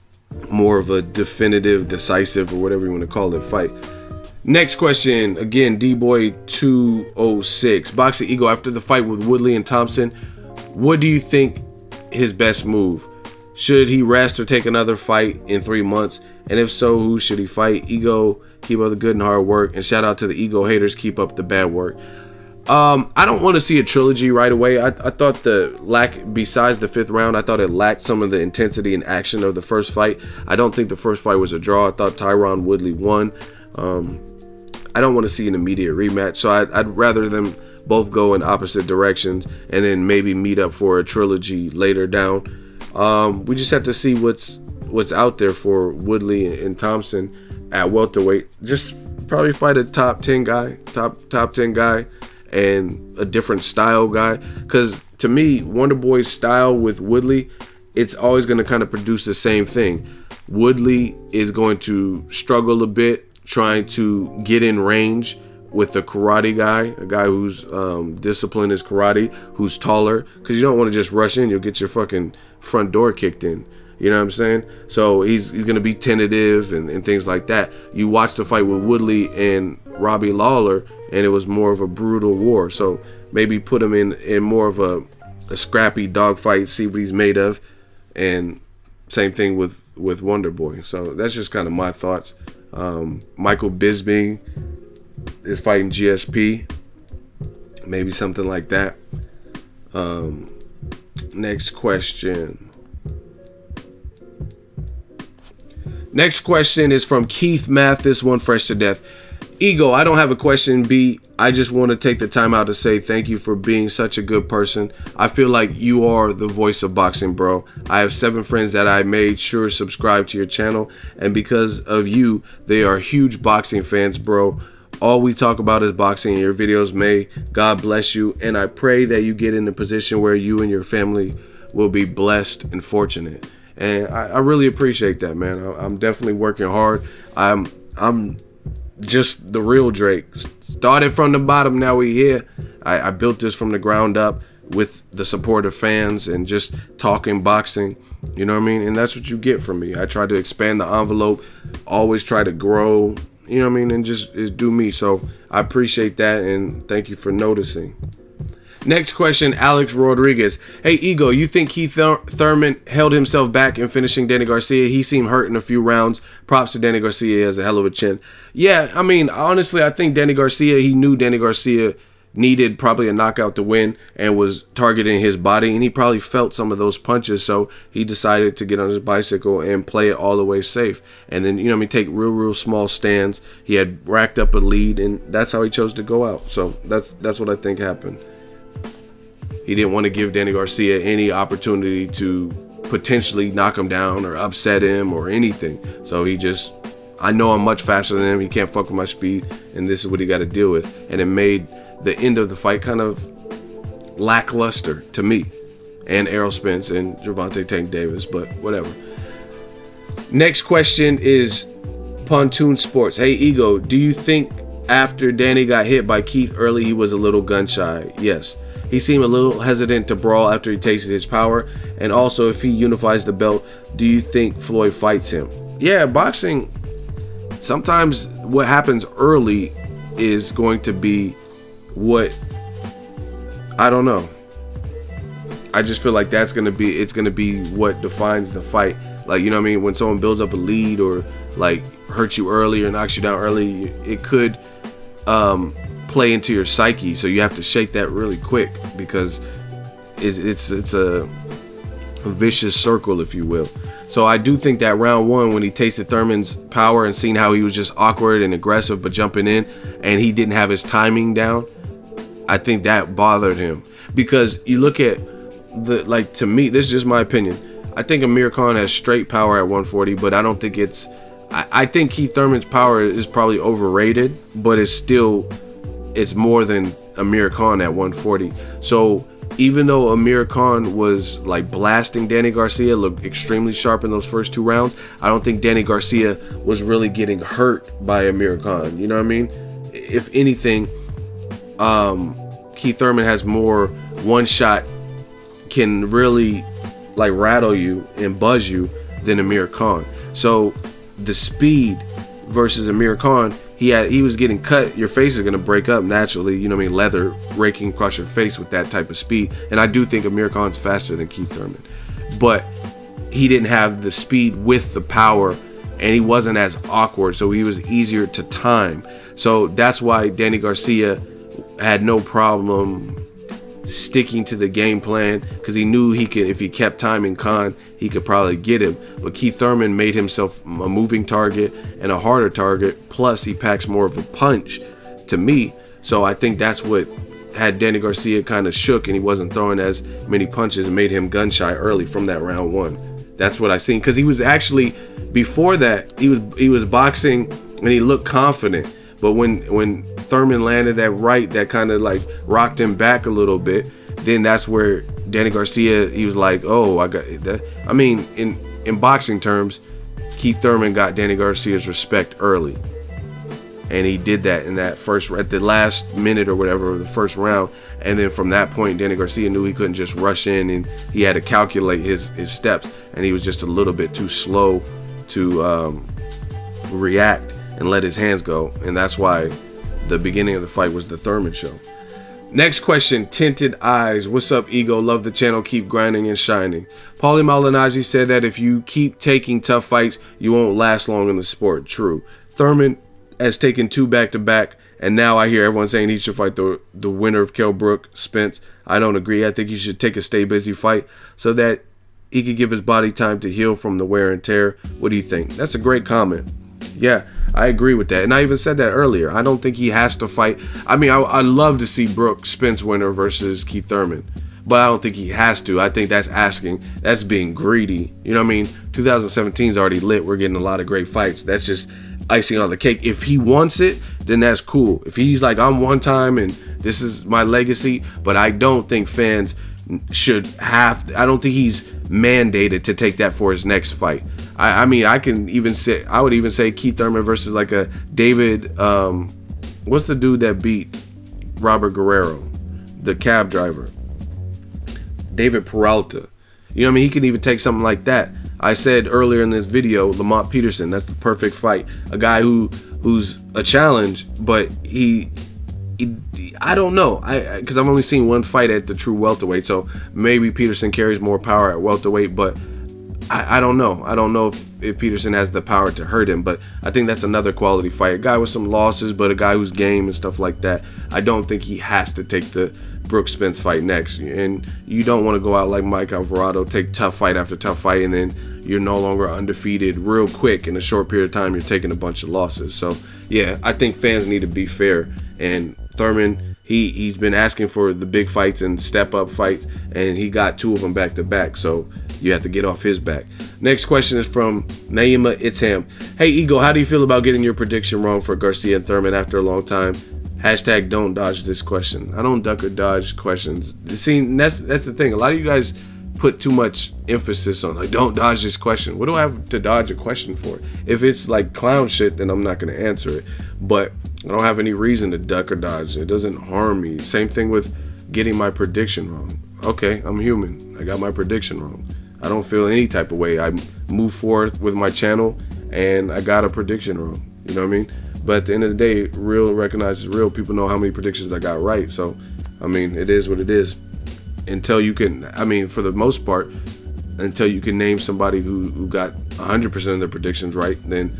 more of a definitive, decisive, or whatever you want to call it, fight. Next question, again, D Boy two oh six. Boxing Ego, after the fight with Woodley and Thompson, what do you think his best move? Should he rest or take another fight in three months? And if so, who should he fight? Ego, keep up the good and hard work. And shout out to the Ego haters, keep up the bad work. Um, I don't want to see a trilogy right away. I, I thought the lack, besides the fifth round, I thought it lacked some of the intensity and action of the first fight. I don't think the first fight was a draw. I thought Tyron Woodley won. Um, I don't want to see an immediate rematch. So I'd, I'd rather them both go in opposite directions and then maybe meet up for a trilogy later down. Um, we just have to see what's what's out there for Woodley and Thompson at welterweight. Just probably fight a top ten guy, top top ten guy, and a different style guy. Because to me, Wonder Boy's style with Woodley, it's always going to kind of produce the same thing. Woodley is going to struggle a bit trying to get in range with a karate guy, a guy who's um, disciplined his karate, who's taller, because you don't want to just rush in. You'll get your fucking front door kicked in. You know what I'm saying? So he's he's gonna be tentative and, and things like that. You watch the fight with Woodley and Robbie Lawler, and it was more of a brutal war. So maybe put him in in more of a, a scrappy dogfight, see what he's made of, and same thing with with Wonder Boy. So that's just kind of my thoughts. Um, Michael Bisping is fighting G S P, maybe something like that. Um, next question. Next question is from Keith Mathis, one fresh to death. Ego, I don't have a question. B, I just want to take the time out to say thank you for being such a good person. I feel like you are the voice of boxing, bro. I have seven friends that I made sure subscribe to your channel, and because of you, they are huge boxing fans, bro. All we talk about is boxing in your videos. May God bless you, and I pray that you get in a position where you and your family will be blessed and fortunate. And I, I really appreciate that, man. I, I'm definitely working hard. I'm I'm just the real Drake. Started from the bottom, now we here. I, I built this from the ground up with the support of fans and just talking boxing. You know what I mean? And that's what you get from me. I try to expand the envelope, always try to grow, you know what I mean, and just is do me. So I appreciate that, and thank you for noticing. Next question, Alex Rodriguez. Hey, Ego, you think Keith Thur Thurman held himself back in finishing Danny Garcia? He seemed hurt in a few rounds. Props to Danny Garcia, he has a hell of a chin. Yeah, I mean, honestly, I think Danny Garcia, he knew Danny Garcia needed probably a knockout to win and was targeting his body, and he probably felt some of those punches, so he decided to get on his bicycle and play it all the way safe. And then, you know what I mean, take real, real small stands. He had racked up a lead, and that's how he chose to go out. So that's that's what I think happened. He didn't want to give Danny Garcia any opportunity to potentially knock him down or upset him or anything. So he just, I know I'm much faster than him. He can't fuck with my speed, and this is what he got to deal with. And it made the end of the fight kind of lackluster to me and Errol Spence and Gervonta Tank Davis, but whatever. Next question is Pontoon Sports. Hey, Ego, do you think after Danny got hit by Keith early, he was a little gun shy? Yes. He seemed a little hesitant to brawl after he tasted his power. And also, if he unifies the belt, do you think Floyd fights him? Yeah, boxing, sometimes what happens early is going to be what, I don't know. I just feel like that's going to be, it's going to be what defines the fight. Like, you know what I mean? When someone builds up a lead or like hurts you early or knocks you down early, it could um, play into your psyche, so you have to shake that really quick because it's it's, it's a, a vicious circle, if you will. So I do think that round one, when he tasted Thurman's power and seen how he was just awkward and aggressive but jumping in, and he didn't have his timing down, I think that bothered him. Because you look at the, like, to me, this is just my opinion, I think Amir Khan has straight power at one forty, but I don't think it's, I, I think Keith Thurman's power is probably overrated, but it's still, it's more than Amir Khan at one forty. So even though Amir Khan was like blasting Danny Garcia, looked extremely sharp in those first two rounds, I don't think Danny Garcia was really getting hurt by Amir Khan. You know what I mean? If anything, um, Keith Thurman has more one shot, can really like rattle you and buzz you than Amir Khan. So the speed versus Amir Khan, he had he was getting cut. Your face is gonna break up naturally, you know what I mean? Leather raking across your face with that type of speed. And I do think Amir Khan's faster than Keith Thurman, but he didn't have the speed with the power, and he wasn't as awkward, so he was easier to time. So that's why Danny Garcia had no problem sticking to the game plan, because he knew he could, if he kept timing Khan, he could probably get him. But Keith Thurman made himself a moving target and a harder target, plus he packs more of a punch to me. So I think that's what had Danny Garcia kind of shook, and he wasn't throwing as many punches, and made him gun shy early from that round one. That's what I seen, because he was actually, before that, he was he was boxing and he looked confident. But when when Thurman landed that right that kind of like rocked him back a little bit, then that's where Danny Garcia, he was like, oh, I got that. I mean, in in boxing terms, Keith Thurman got Danny Garcia's respect early, and he did that in that first, at the last minute or whatever of the first round. And then from that point, Danny Garcia knew he couldn't just rush in, and he had to calculate his his steps, and he was just a little bit too slow to um, react and let his hands go. And that's why the beginning of the fight was the Thurman show. Next question, Tinted Eyes. What's up, Ego? Love the channel. Keep grinding and shining. Paulie Malignaggi said that if you keep taking tough fights, you won't last long in the sport. True. Thurman has taken two back-to-back, and now I hear everyone saying he should fight the, the winner of Kell Brook, Spence. I don't agree. I think he should take a stay-busy fight so that he could give his body time to heal from the wear and tear. What do you think? That's a great comment. Yeah, I agree with that. And I even said that earlier. I don't think he has to fight. I mean, I, I love to see Brook Spence winner versus Keith Thurman, but I don't think he has to. I think that's asking, that's being greedy. You know what I mean? two thousand seventeen is already lit. We're getting a lot of great fights. That's just icing on the cake. If he wants it, then that's cool. If he's like, I'm one time and this is my legacy, but I don't think fans should have, I don't think he's mandated to take that for his next fight. I, I mean, I can even say, I would even say Keith Thurman versus like a David, um, what's the dude that beat Robert Guerrero, the cab driver? David Peralta. You know what I mean? He can even take something like that. I said earlier in this video, Lamont Peterson, that's the perfect fight. A guy who who's a challenge, but he, he I don't know. I because I've only seen one fight at the true welterweight, so maybe Peterson carries more power at welterweight, but I, I don't know. I don't know if, if Peterson has the power to hurt him, but I think that's another quality fight. A guy with some losses, but a guy who's game and stuff like that. I don't think he has to take the Brooks Spence fight next, and you don't want to go out like Mike Alvarado, take tough fight after tough fight, and then you're no longer undefeated real quick. In a short period of time, you're taking a bunch of losses. So yeah, I think fans need to be fair, and Thurman, he he's been asking for the big fights and step up fights, and he got two of them back to back, so you have to get off his back. Next question is from Naima Itzham. Hey Ego, how do you feel about getting your prediction wrong for Garcia and Thurman after a long time? Hashtag don't dodge this question. I don't duck or dodge questions. See, that's that's the thing. A lot of you guys put too much emphasis on like, don't dodge this question. What do I have to dodge a question for? If it's like clown shit, then I'm not going to answer it. But I don't have any reason to duck or dodge. It doesn't harm me. Same thing with getting my prediction wrong. Okay, I'm human. I got my prediction wrong. I don't feel any type of way. I move forward with my channel and I got a prediction wrong. You know what I mean? But at the end of the day, real recognizes real. People know how many predictions I got right. So, I mean, it is what it is. Until you can, I mean, for the most part, until you can name somebody who, who got one hundred percent of their predictions right, then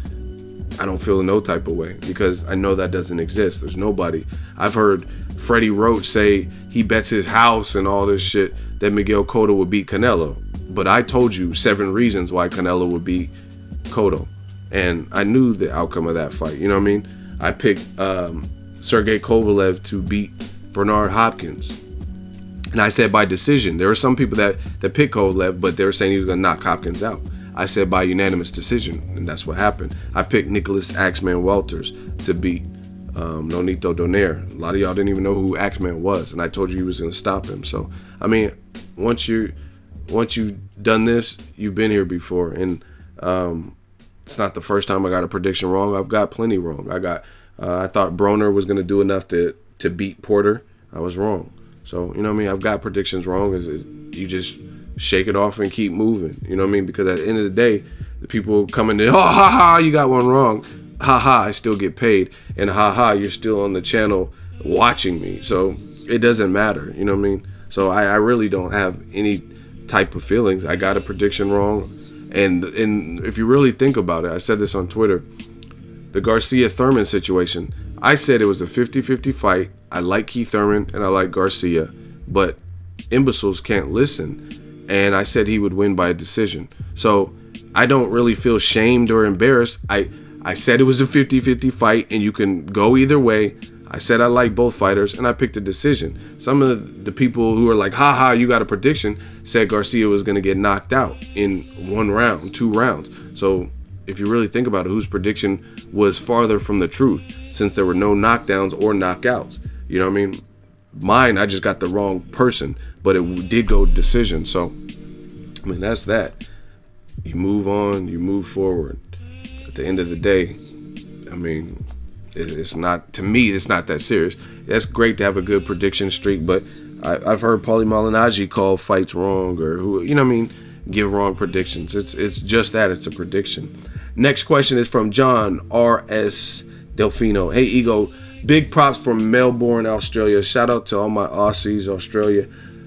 I don't feel no type of way, because I know that doesn't exist. There's nobody. I've heard Freddie Roach say he bets his house and all this shit that Miguel Cotto would beat Canelo. But I told you seven reasons why Canelo would beat Cotto. And I knew the outcome of that fight. You know what I mean? I picked um, Sergey Kovalev to beat Bernard Hopkins. And I said by decision. There were some people that, that picked Kovalev, but they were saying he was going to knock Hopkins out. I said by unanimous decision, and that's what happened. I picked Nicholas Axeman Walters to beat um, Nonito Donaire. A lot of y'all didn't even know who Axeman was, and I told you he was going to stop him. So, I mean, once, you, once you've done this, you've been here before. And um, it's not the first time I got a prediction wrong. I've got plenty wrong. I got, uh, I thought Broner was going to do enough to, to beat Porter. I was wrong. So, you know what I mean? I've got predictions wrong. Is you just shake it off and keep moving. You know what I mean? Because at the end of the day, the people come in there, oh, ha, ha, you got one wrong. Ha, ha, I still get paid. And ha, ha, you're still on the channel watching me. So it doesn't matter. You know what I mean? So I, I really don't have any type of feelings. I got a prediction wrong. And, and if you really think about it, I said this on Twitter, the Garcia-Thurman situation, I said it was a fifty fifty fight. I like Keith Thurman and I like Garcia, but imbeciles can't listen. And I said he would win by a decision. So I don't really feel shamed or embarrassed. I, I said it was a fifty fifty fight and you can go either way. I said I like both fighters and I picked a decision. Some of the people who are like, ha ha, you got a prediction, said Garcia was going to get knocked out in one round, two rounds. So if you really think about it, whose prediction was farther from the truth, since there were no knockdowns or knockouts? You know what I mean? Mine, I just got the wrong person, but it did go decision. So, I mean, that's that. You move on, you move forward. At the end of the day, I mean, it's not, to me, it's not that serious. That's great to have a good prediction streak, but I, I've heard Paulie Malignaggi call fights wrong, or who, you know what I mean, give wrong predictions. It's it's just that, it's a prediction. Next question is from John R S Delfino. Hey Ego, big props from Melbourne, Australia. Shout out to all my Aussies, Australia.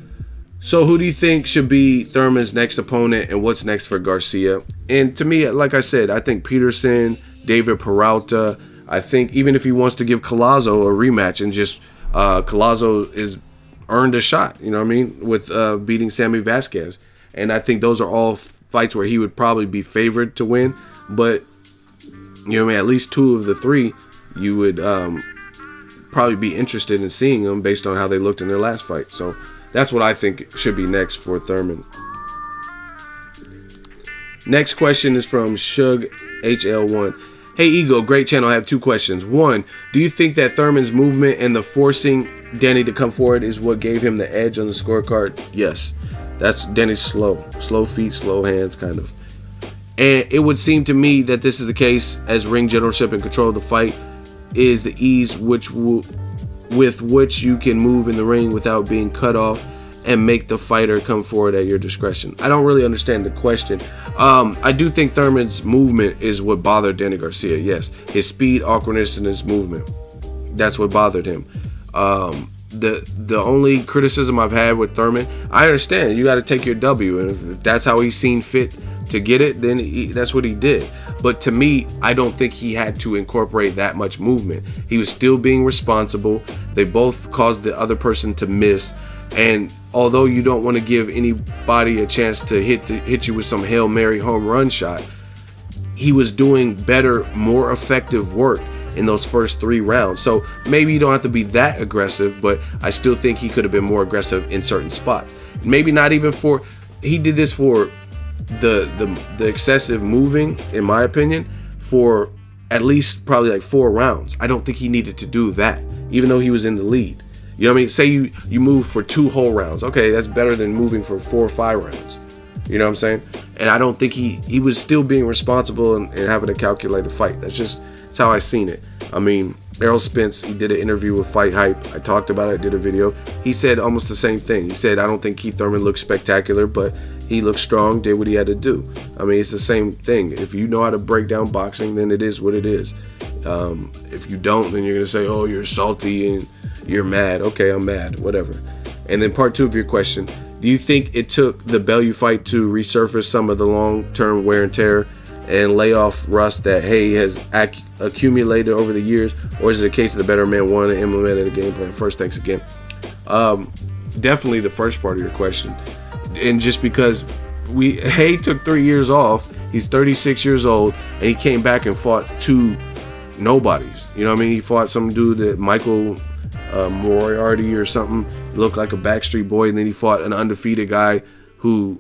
So who do you think should be Thurman's next opponent, and what's next for Garcia? And to me, like I said, I think Peterson, David Peralta. I think even if he wants to give Collazo a rematch and just uh, Collazo is earned a shot, you know what I mean, with uh, beating Sammy Vasquez. And I think those are all fights where he would probably be favored to win. But, you know what I mean, at least two of the three, you would um, probably be interested in seeing them based on how they looked in their last fight. So that's what I think should be next for Thurman. Next question is from Shug H L one. Hey Ego, great channel. I have two questions. One, do you think that Thurman's movement and the forcing Danny to come forward is what gave him the edge on the scorecard? Yes. That's Danny's slow. Slow feet, slow hands, kind of. And it would seem to me that this is the case, as ring generalship and control of the fight is the ease which will, with which you can move in the ring without being cut off and make the fighter come forward at your discretion. I don't really understand the question. Um, I do think Thurman's movement is what bothered Danny Garcia. Yes, his speed, awkwardness, and his movement. That's what bothered him. Um, the the only criticism I've had with Thurman, I understand you got to take your W, and if that's how he's seen fit to get it, then he, that's what he did. But to me, I don't think he had to incorporate that much movement. He was still being responsible. They both caused the other person to miss. And although you don't want to give anybody a chance to hit the, hit you with some Hail Mary home run shot, he was doing better, more effective work in those first three rounds. So maybe you don't have to be that aggressive, but I still think he could have been more aggressive in certain spots. Maybe not even for, he did this for the the, the excessive moving, in my opinion, for at least probably like four rounds. I don't think he needed to do that, even though he was in the lead. You know what I mean? Say you, you move for two whole rounds. Okay, that's better than moving for four or five rounds. You know what I'm saying? And I don't think he, he was still being responsible and, and having a calculated fight. That's just that's how I seen it. I mean, Errol Spence, he did an interview with Fight Hype. I talked about it, I did a video. He said almost the same thing. He said, I don't think Keith Thurman looked spectacular, but he looked strong, did what he had to do. I mean, it's the same thing. If you know how to break down boxing, then it is what it is. Um, if you don't, then you're going to say, oh, you're salty and you're mad. Okay, I'm mad, whatever. And then part two of your question, do you think it took the Bellew fight to resurface some of the long-term wear and tear and lay off rust that Hay has ac accumulated over the years, or is it a case of the better man won and implemented a game plan? First, thanks again. Um, definitely the first part of your question. And just because we Hay took three years off, he's thirty-six years old, and he came back and fought two nobodies. You know what I mean? He fought some dude that Michael uh, Moriarty or something, looked like a Backstreet Boy, and then he fought an undefeated guy who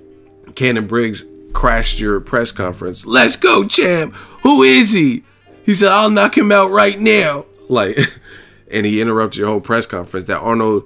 Cannon Briggs crashed your press conference. Let's go, champ. Who is he? He said, I'll knock him out right now. Like, and he interrupted your whole press conference. That Arnold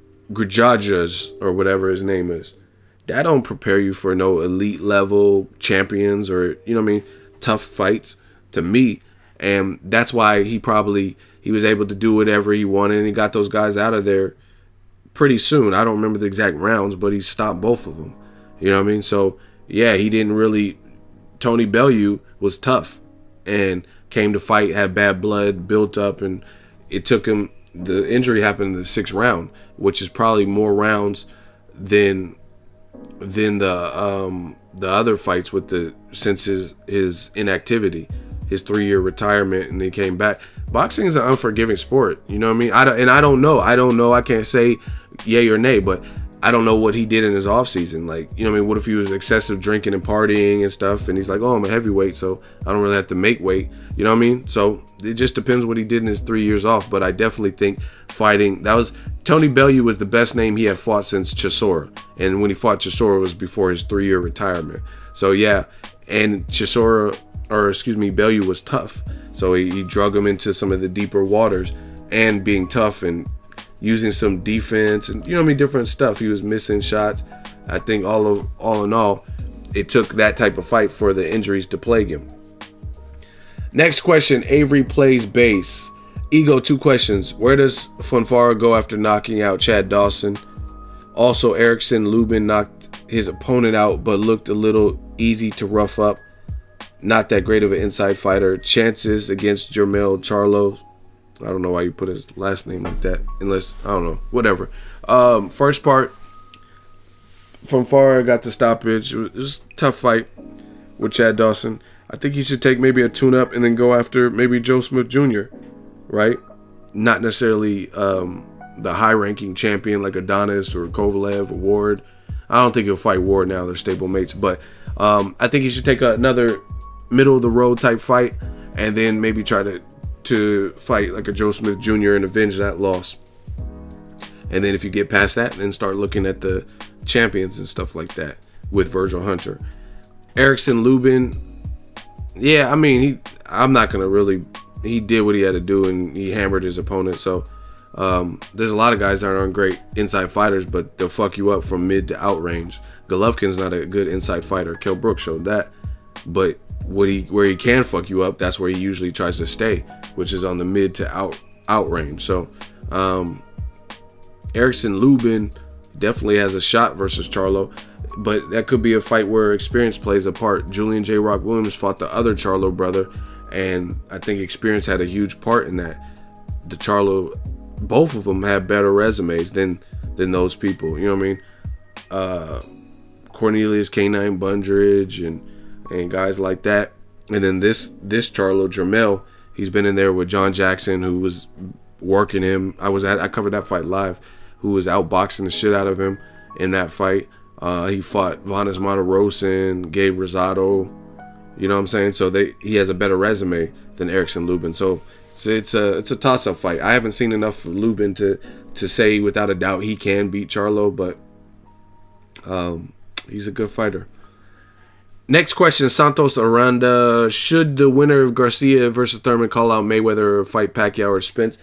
Grijajas, or whatever his name is, that don't prepare you for no elite level champions or, you know what I mean, tough fights to me. And that's why he probably, he was able to do whatever he wanted, and he got those guys out of there pretty soon. I don't remember the exact rounds, but he stopped both of them. You know what I mean? So, yeah, he didn't really, Tony Bellew was tough and came to fight, had bad blood, built up, and it took him, the injury happened in the sixth round, which is probably more rounds than than the um, the other fights with the, since his, his inactivity, his three-year retirement, and he came back. Boxing is an unforgiving sport, you know what I mean? I don't, and I don't know. I don't know. I can't say yay or nay, but I don't know what he did in his off season. Like, you know what I mean? What if he was excessive drinking and partying and stuff, and he's like, oh, I'm a heavyweight, so I don't really have to make weight. You know what I mean? So it just depends what he did in his three years off. But I definitely think fighting, that was, Tony Bellew was the best name he had fought since Chisora. And when he fought Chisora was before his three-year retirement. So yeah, and Chisora, or excuse me, Bellew was tough. So he, he drug him into some of the deeper waters, and being tough and using some defense and, you know what I mean, different stuff. He was missing shots. I think all of all in all, it took that type of fight for the injuries to plague him. Next question, Avery plays base. Ego, two questions. Where does Fonfara go after knocking out Chad Dawson? Also, Erickson Lubin knocked his opponent out, but looked a little easy to rough up. Not that great of an inside fighter. Chances against Jermell Charlo. I don't know why you put his last name like that, unless, I don't know, whatever. Um, first part, Fonfara got the stoppage. It was, it was a tough fight with Chad Dawson. I think he should take maybe a tune-up and then go after maybe Joe Smith Junior, right? Not necessarily um, the high-ranking champion like Adonis or Kovalev or Ward. I don't think he'll fight Ward now. They're stable mates. But um, I think he should take another middle-of-the-road type fight and then maybe try to to fight like a Joe Smith Junior and avenge that loss. And then if you get past that, then start looking at the champions and stuff like that with Virgil Hunter. Erickson Lubin, yeah, I mean, he, I'm not gonna really. He did what he had to do, and he hammered his opponent. So um, there's a lot of guys that aren't great inside fighters, but they'll fuck you up from mid to out range. Golovkin's not a good inside fighter. Kell Brook showed that. But what he where he can fuck you up, that's where he usually tries to stay, which is on the mid to out out range. So um, Erickson Lubin definitely has a shot versus Charlo, but that could be a fight where experience plays a part. Julian J. Rock Williams fought the other Charlo brother, and I think experience had a huge part in that. The Charlo, both of them have better resumes than than those people. You know what I mean? Uh, Cornelius K nine Bundridge and and guys like that. And then this this Charlo Jermell, he's been in there with John Jackson, who was working him. I was at I covered that fight live. Who was outboxing the shit out of him in that fight. Uh, he fought Vanes Martirosyan, Gabe Rosado. You know what I'm saying? So they he has a better resume than Erickson Lubin. So it's it's a it's a toss-up fight. I haven't seen enough of Lubin to to say without a doubt he can beat Charlo, but um, he's a good fighter. Next question, Santos Aranda. Should the winner of Garcia versus Thurman call out Mayweather or fight Pacquiao or Spence?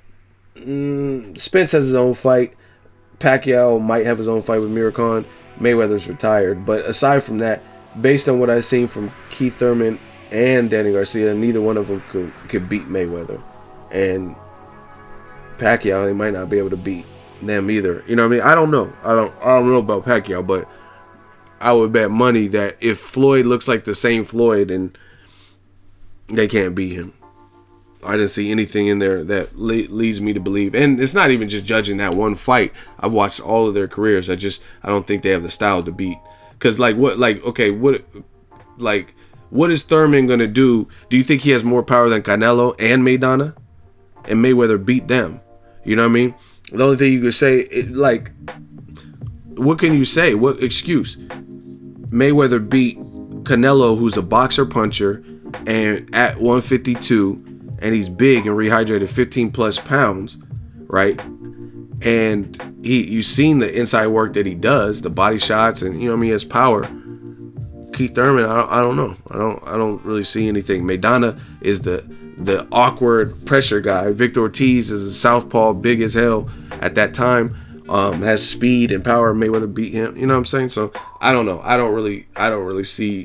Mm, Spence has his own fight. Pacquiao might have his own fight with Miracon. Mayweather's retired. But aside from that, based on what I've seen from Keith Thurman and Danny Garcia, neither one of them could, could beat Mayweather. And Pacquiao, they might not be able to beat them either. You know what I mean? I don't know. I don't I don't know about Pacquiao, but I would bet money that if Floyd looks like the same Floyd, and they can't beat him. I didn't see anything in there that le leads me to believe. And it's not even just judging that one fight. I've watched all of their careers. I just, I don't think they have the style to beat. Because, like, what, like, okay, what, like, what is Thurman going to do? Do you think he has more power than Canelo and Maidana? And Mayweather beat them. You know what I mean? The only thing you could say, it, like, what can you say? What excuse? Mayweather beat Canelo, who's a boxer puncher, and at one fifty-two, and he's big and rehydrated fifteen plus pounds, right? And he, you've seen the inside work that he does, the body shots, and you know what I mean, he has power. Keith Thurman, I don't, I don't know. I don't I don't really see anything. Maidana is the the awkward pressure guy. Victor Ortiz is a southpaw, big as hell at that time. Um, has speed and power. Mayweather beat him. You know what I'm saying? So I don't know. I don't really I don't really see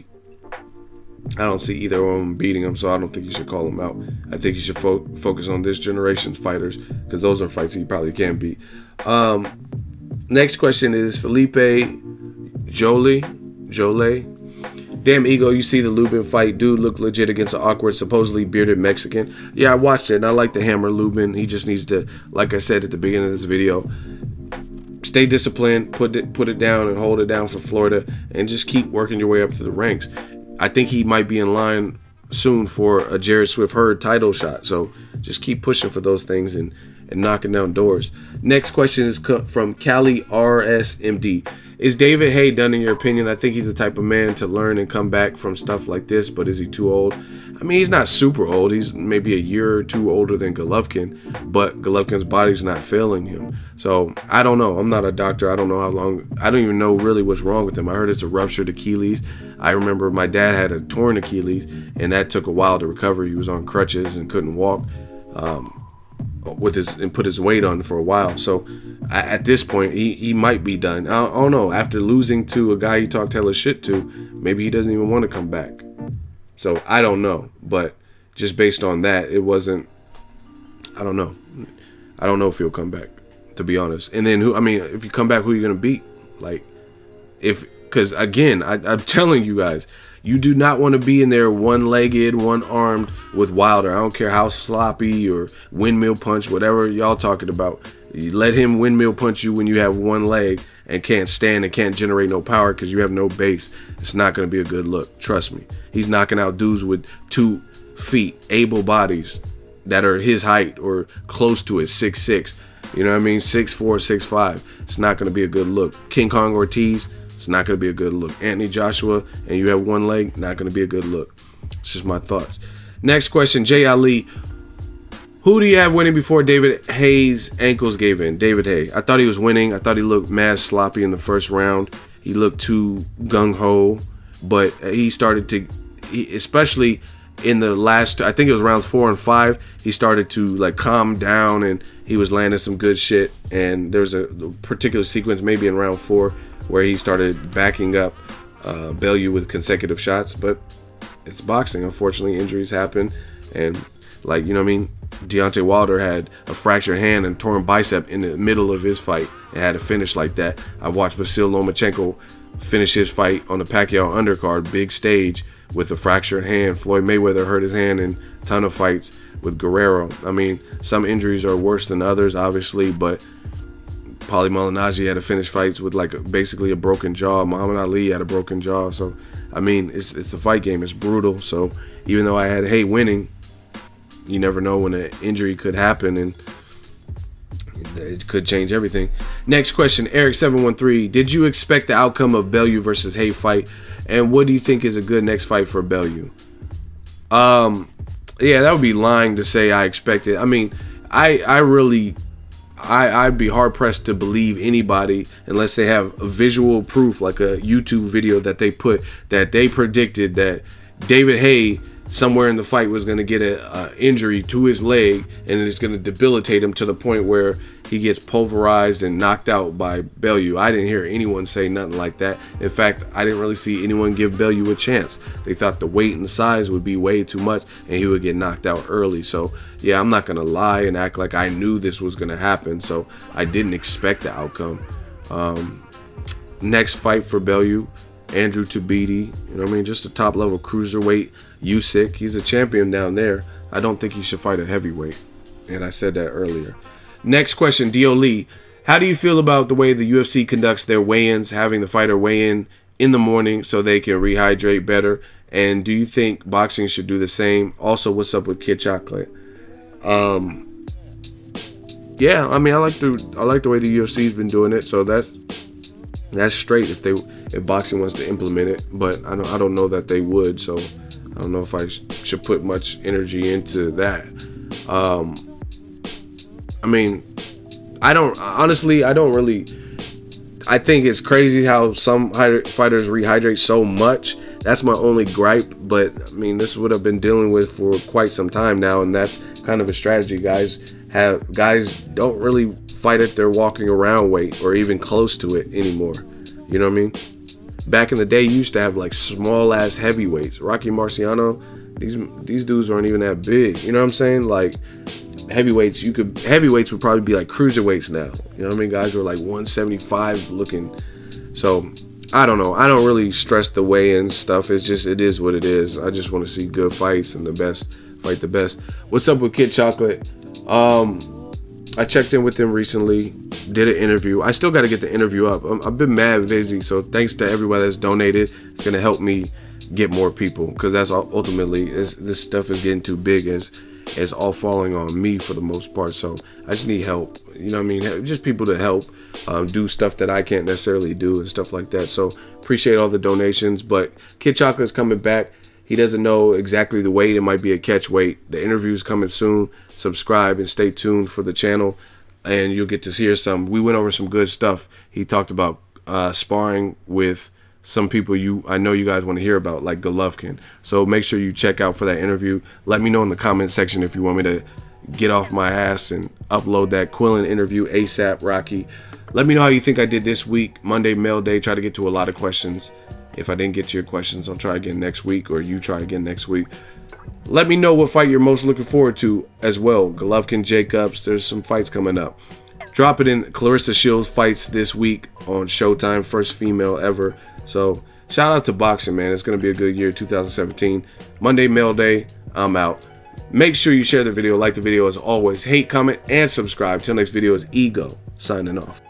I don't see either of them beating him, so I don't think you should call them out. I think you should fo focus on this generation's fighters, because those are fights he probably can beat. Um, next question is Felipe Jolie. Jolie. Damn, Ego, you see the Lubin fight. Dude looked legit against an awkward, supposedly bearded Mexican. Yeah, I watched it, and I like the hammer Lubin. He just needs to, like I said at the beginning of this video, stay disciplined, put it, put it down and hold it down for Florida, and just keep working your way up to the ranks. I think he might be in line soon for a Jared Swift Hurd title shot. So just keep pushing for those things and, and knocking down doors. Next question is from Cali R S M D. Is David Haye done in your opinion? I think he's the type of man to learn and come back from stuff like this, but is he too old? I mean, he's not super old. He's maybe a year or two older than Golovkin, but Golovkin's body's not failing him. So I don't know. I'm not a doctor. I don't know how long. I don't even know really what's wrong with him. I heard it's a ruptured Achilles. I remember my dad had a torn Achilles, and that took a while to recover. He was on crutches and couldn't walk um, with his and put his weight on for a while. So I, at this point, he, he might be done. I, I don't know. After losing to a guy he talked hella shit to, maybe he doesn't even want to come back. So I don't know. But just based on that, it wasn't. I don't know. I don't know if he'll come back, to be honest. And then who? I mean, if you come back, who are you gonna beat? Like, if. Because, again, I, I'm telling you guys, you do not want to be in there one-legged, one-armed with Wilder. I don't care how sloppy or windmill punch, whatever y'all talking about. You let him windmill punch you when you have one leg and can't stand and can't generate no power because you have no base. It's not going to be a good look. Trust me. He's knocking out dudes with two feet, able bodies that are his height or close to it, six six. You know what I mean? six four, six five. It's not going to be a good look. King Kong Ortiz, it's not going to be a good look. Anthony Joshua, and you have one leg, not going to be a good look. It's just my thoughts. Next question, Jay Ali. Who do you have winning before David Haye's ankles gave in? David Haye. I thought he was winning. I thought he looked mad sloppy in the first round. He looked too gung-ho, but he started to, he, especially in the last, I think it was rounds four and five, he started to like calm down and he was landing some good shit. And there's a particular sequence maybe in round four where he started backing up uh, Bellew with consecutive shots. But it's boxing. Unfortunately, injuries happen. And like, you know what I mean? Deontay Wilder had a fractured hand and torn bicep in the middle of his fight and had to finish like that. I watched Vasyl Lomachenko finish his fight on the Pacquiao undercard, big stage, with a fractured hand. Floyd Mayweather hurt his hand in a ton of fights with Guerrero. I mean, some injuries are worse than others, obviously, but Paulie Malignaggi had to finish fights with like a, basically a broken jaw. Muhammad Ali had a broken jaw. So, I mean, it's, it's the fight game. It's brutal. So, even though I had hate winning, you never know when an injury could happen, and it could change everything. Next question, Eric seven one three. Did you expect the outcome of Bellew versus Hay fight? And what do you think is a good next fight for Bellew? Um, yeah, that would be lying to say I expected. I mean, I I really, I, I'd be hard-pressed to believe anybody unless they have a visual proof, like a YouTube video that they put, that they predicted that David Haye somewhere in the fight was going to get a uh, injury to his leg, and it's going to debilitate him to the point where he gets pulverized and knocked out by Bellew. I didn't hear anyone say nothing like that. In fact, I didn't really see anyone give Bellew a chance. They thought the weight and the size would be way too much and he would get knocked out early. So yeah, I'm not going to lie and act like I knew this was going to happen. So I didn't expect the outcome. Um, next fight for Bellew, Andrew Tabiti, you know what I mean? Just a top level cruiserweight. Usyk, he's a champion down there. I don't think he should fight a heavyweight. And I said that earlier. Next question, Dio Lee. How do you feel about the way the U F C conducts their weigh-ins, having the fighter weigh in in the morning so they can rehydrate better? And do you think boxing should do the same? Also, what's up with Kid Chocolate? Um, yeah, I mean, I like the I like the way the U F C's been doing it. So that's that's straight if they if boxing wants to implement it. But I don't I don't know that they would. So I don't know if I sh should put much energy into that. Um, I mean, I don't honestly. I don't really. I think it's crazy how some fighters rehydrate so much. That's my only gripe. But I mean, this is what I've been dealing with for quite some time now, and that's kind of a strategy. Guys have guys don't really fight at their walking around weight or even close to it anymore. You know what I mean? Back in the day, you used to have like small ass heavyweights. Rocky Marciano, these these dudes aren't even that big. You know what I'm saying? Like heavyweights, you could heavyweights would probably be like cruiserweights now. You know what I mean? Guys were like one seventy-five looking. So I don't know. I don't really stress the weigh-in stuff. It's just it is what it is. I just want to see good fights and the best fight the best. What's up with Kid Chocolate? Um, I checked in with him recently, did an interview. I still got to get the interview up. I'm, I've been mad busy, so thanks to everybody that's donated. It's gonna help me get more people, because that's ultimately is, this stuff is getting too big. As it's all falling on me for the most part. So I just need help. You know what I mean? Just people to help um, do stuff that I can't necessarily do and stuff like that. So appreciate all the donations. But Kid Chocolate's coming back. He doesn't know exactly the weight. It might be a catch weight. The interview's coming soon. Subscribe and stay tuned for the channel, and you'll get to hear some. We went over some good stuff. He talked about uh, sparring with some people you I know you guys want to hear about, like Golovkin. So make sure you check out for that interview. Let me know in the comment section if you want me to get off my ass and upload that Quillin interview ASAP, Rocky. Let me know how you think I did this week. Monday mail day. Try to get to a lot of questions. If I didn't get to your questions, I'll try again next week, or you try again next week. Let me know what fight you're most looking forward to as well. Golovkin, Jacobs, there's some fights coming up. Drop it in. Clarissa Shields fights this week on Showtime, first female ever. So shout out to boxing, man. It's going to be a good year, two thousand seventeen. Monday mail day. I'm out. Make sure you share the video, like the video as always. Hate, comment, and subscribe. Till next video is Ego signing off.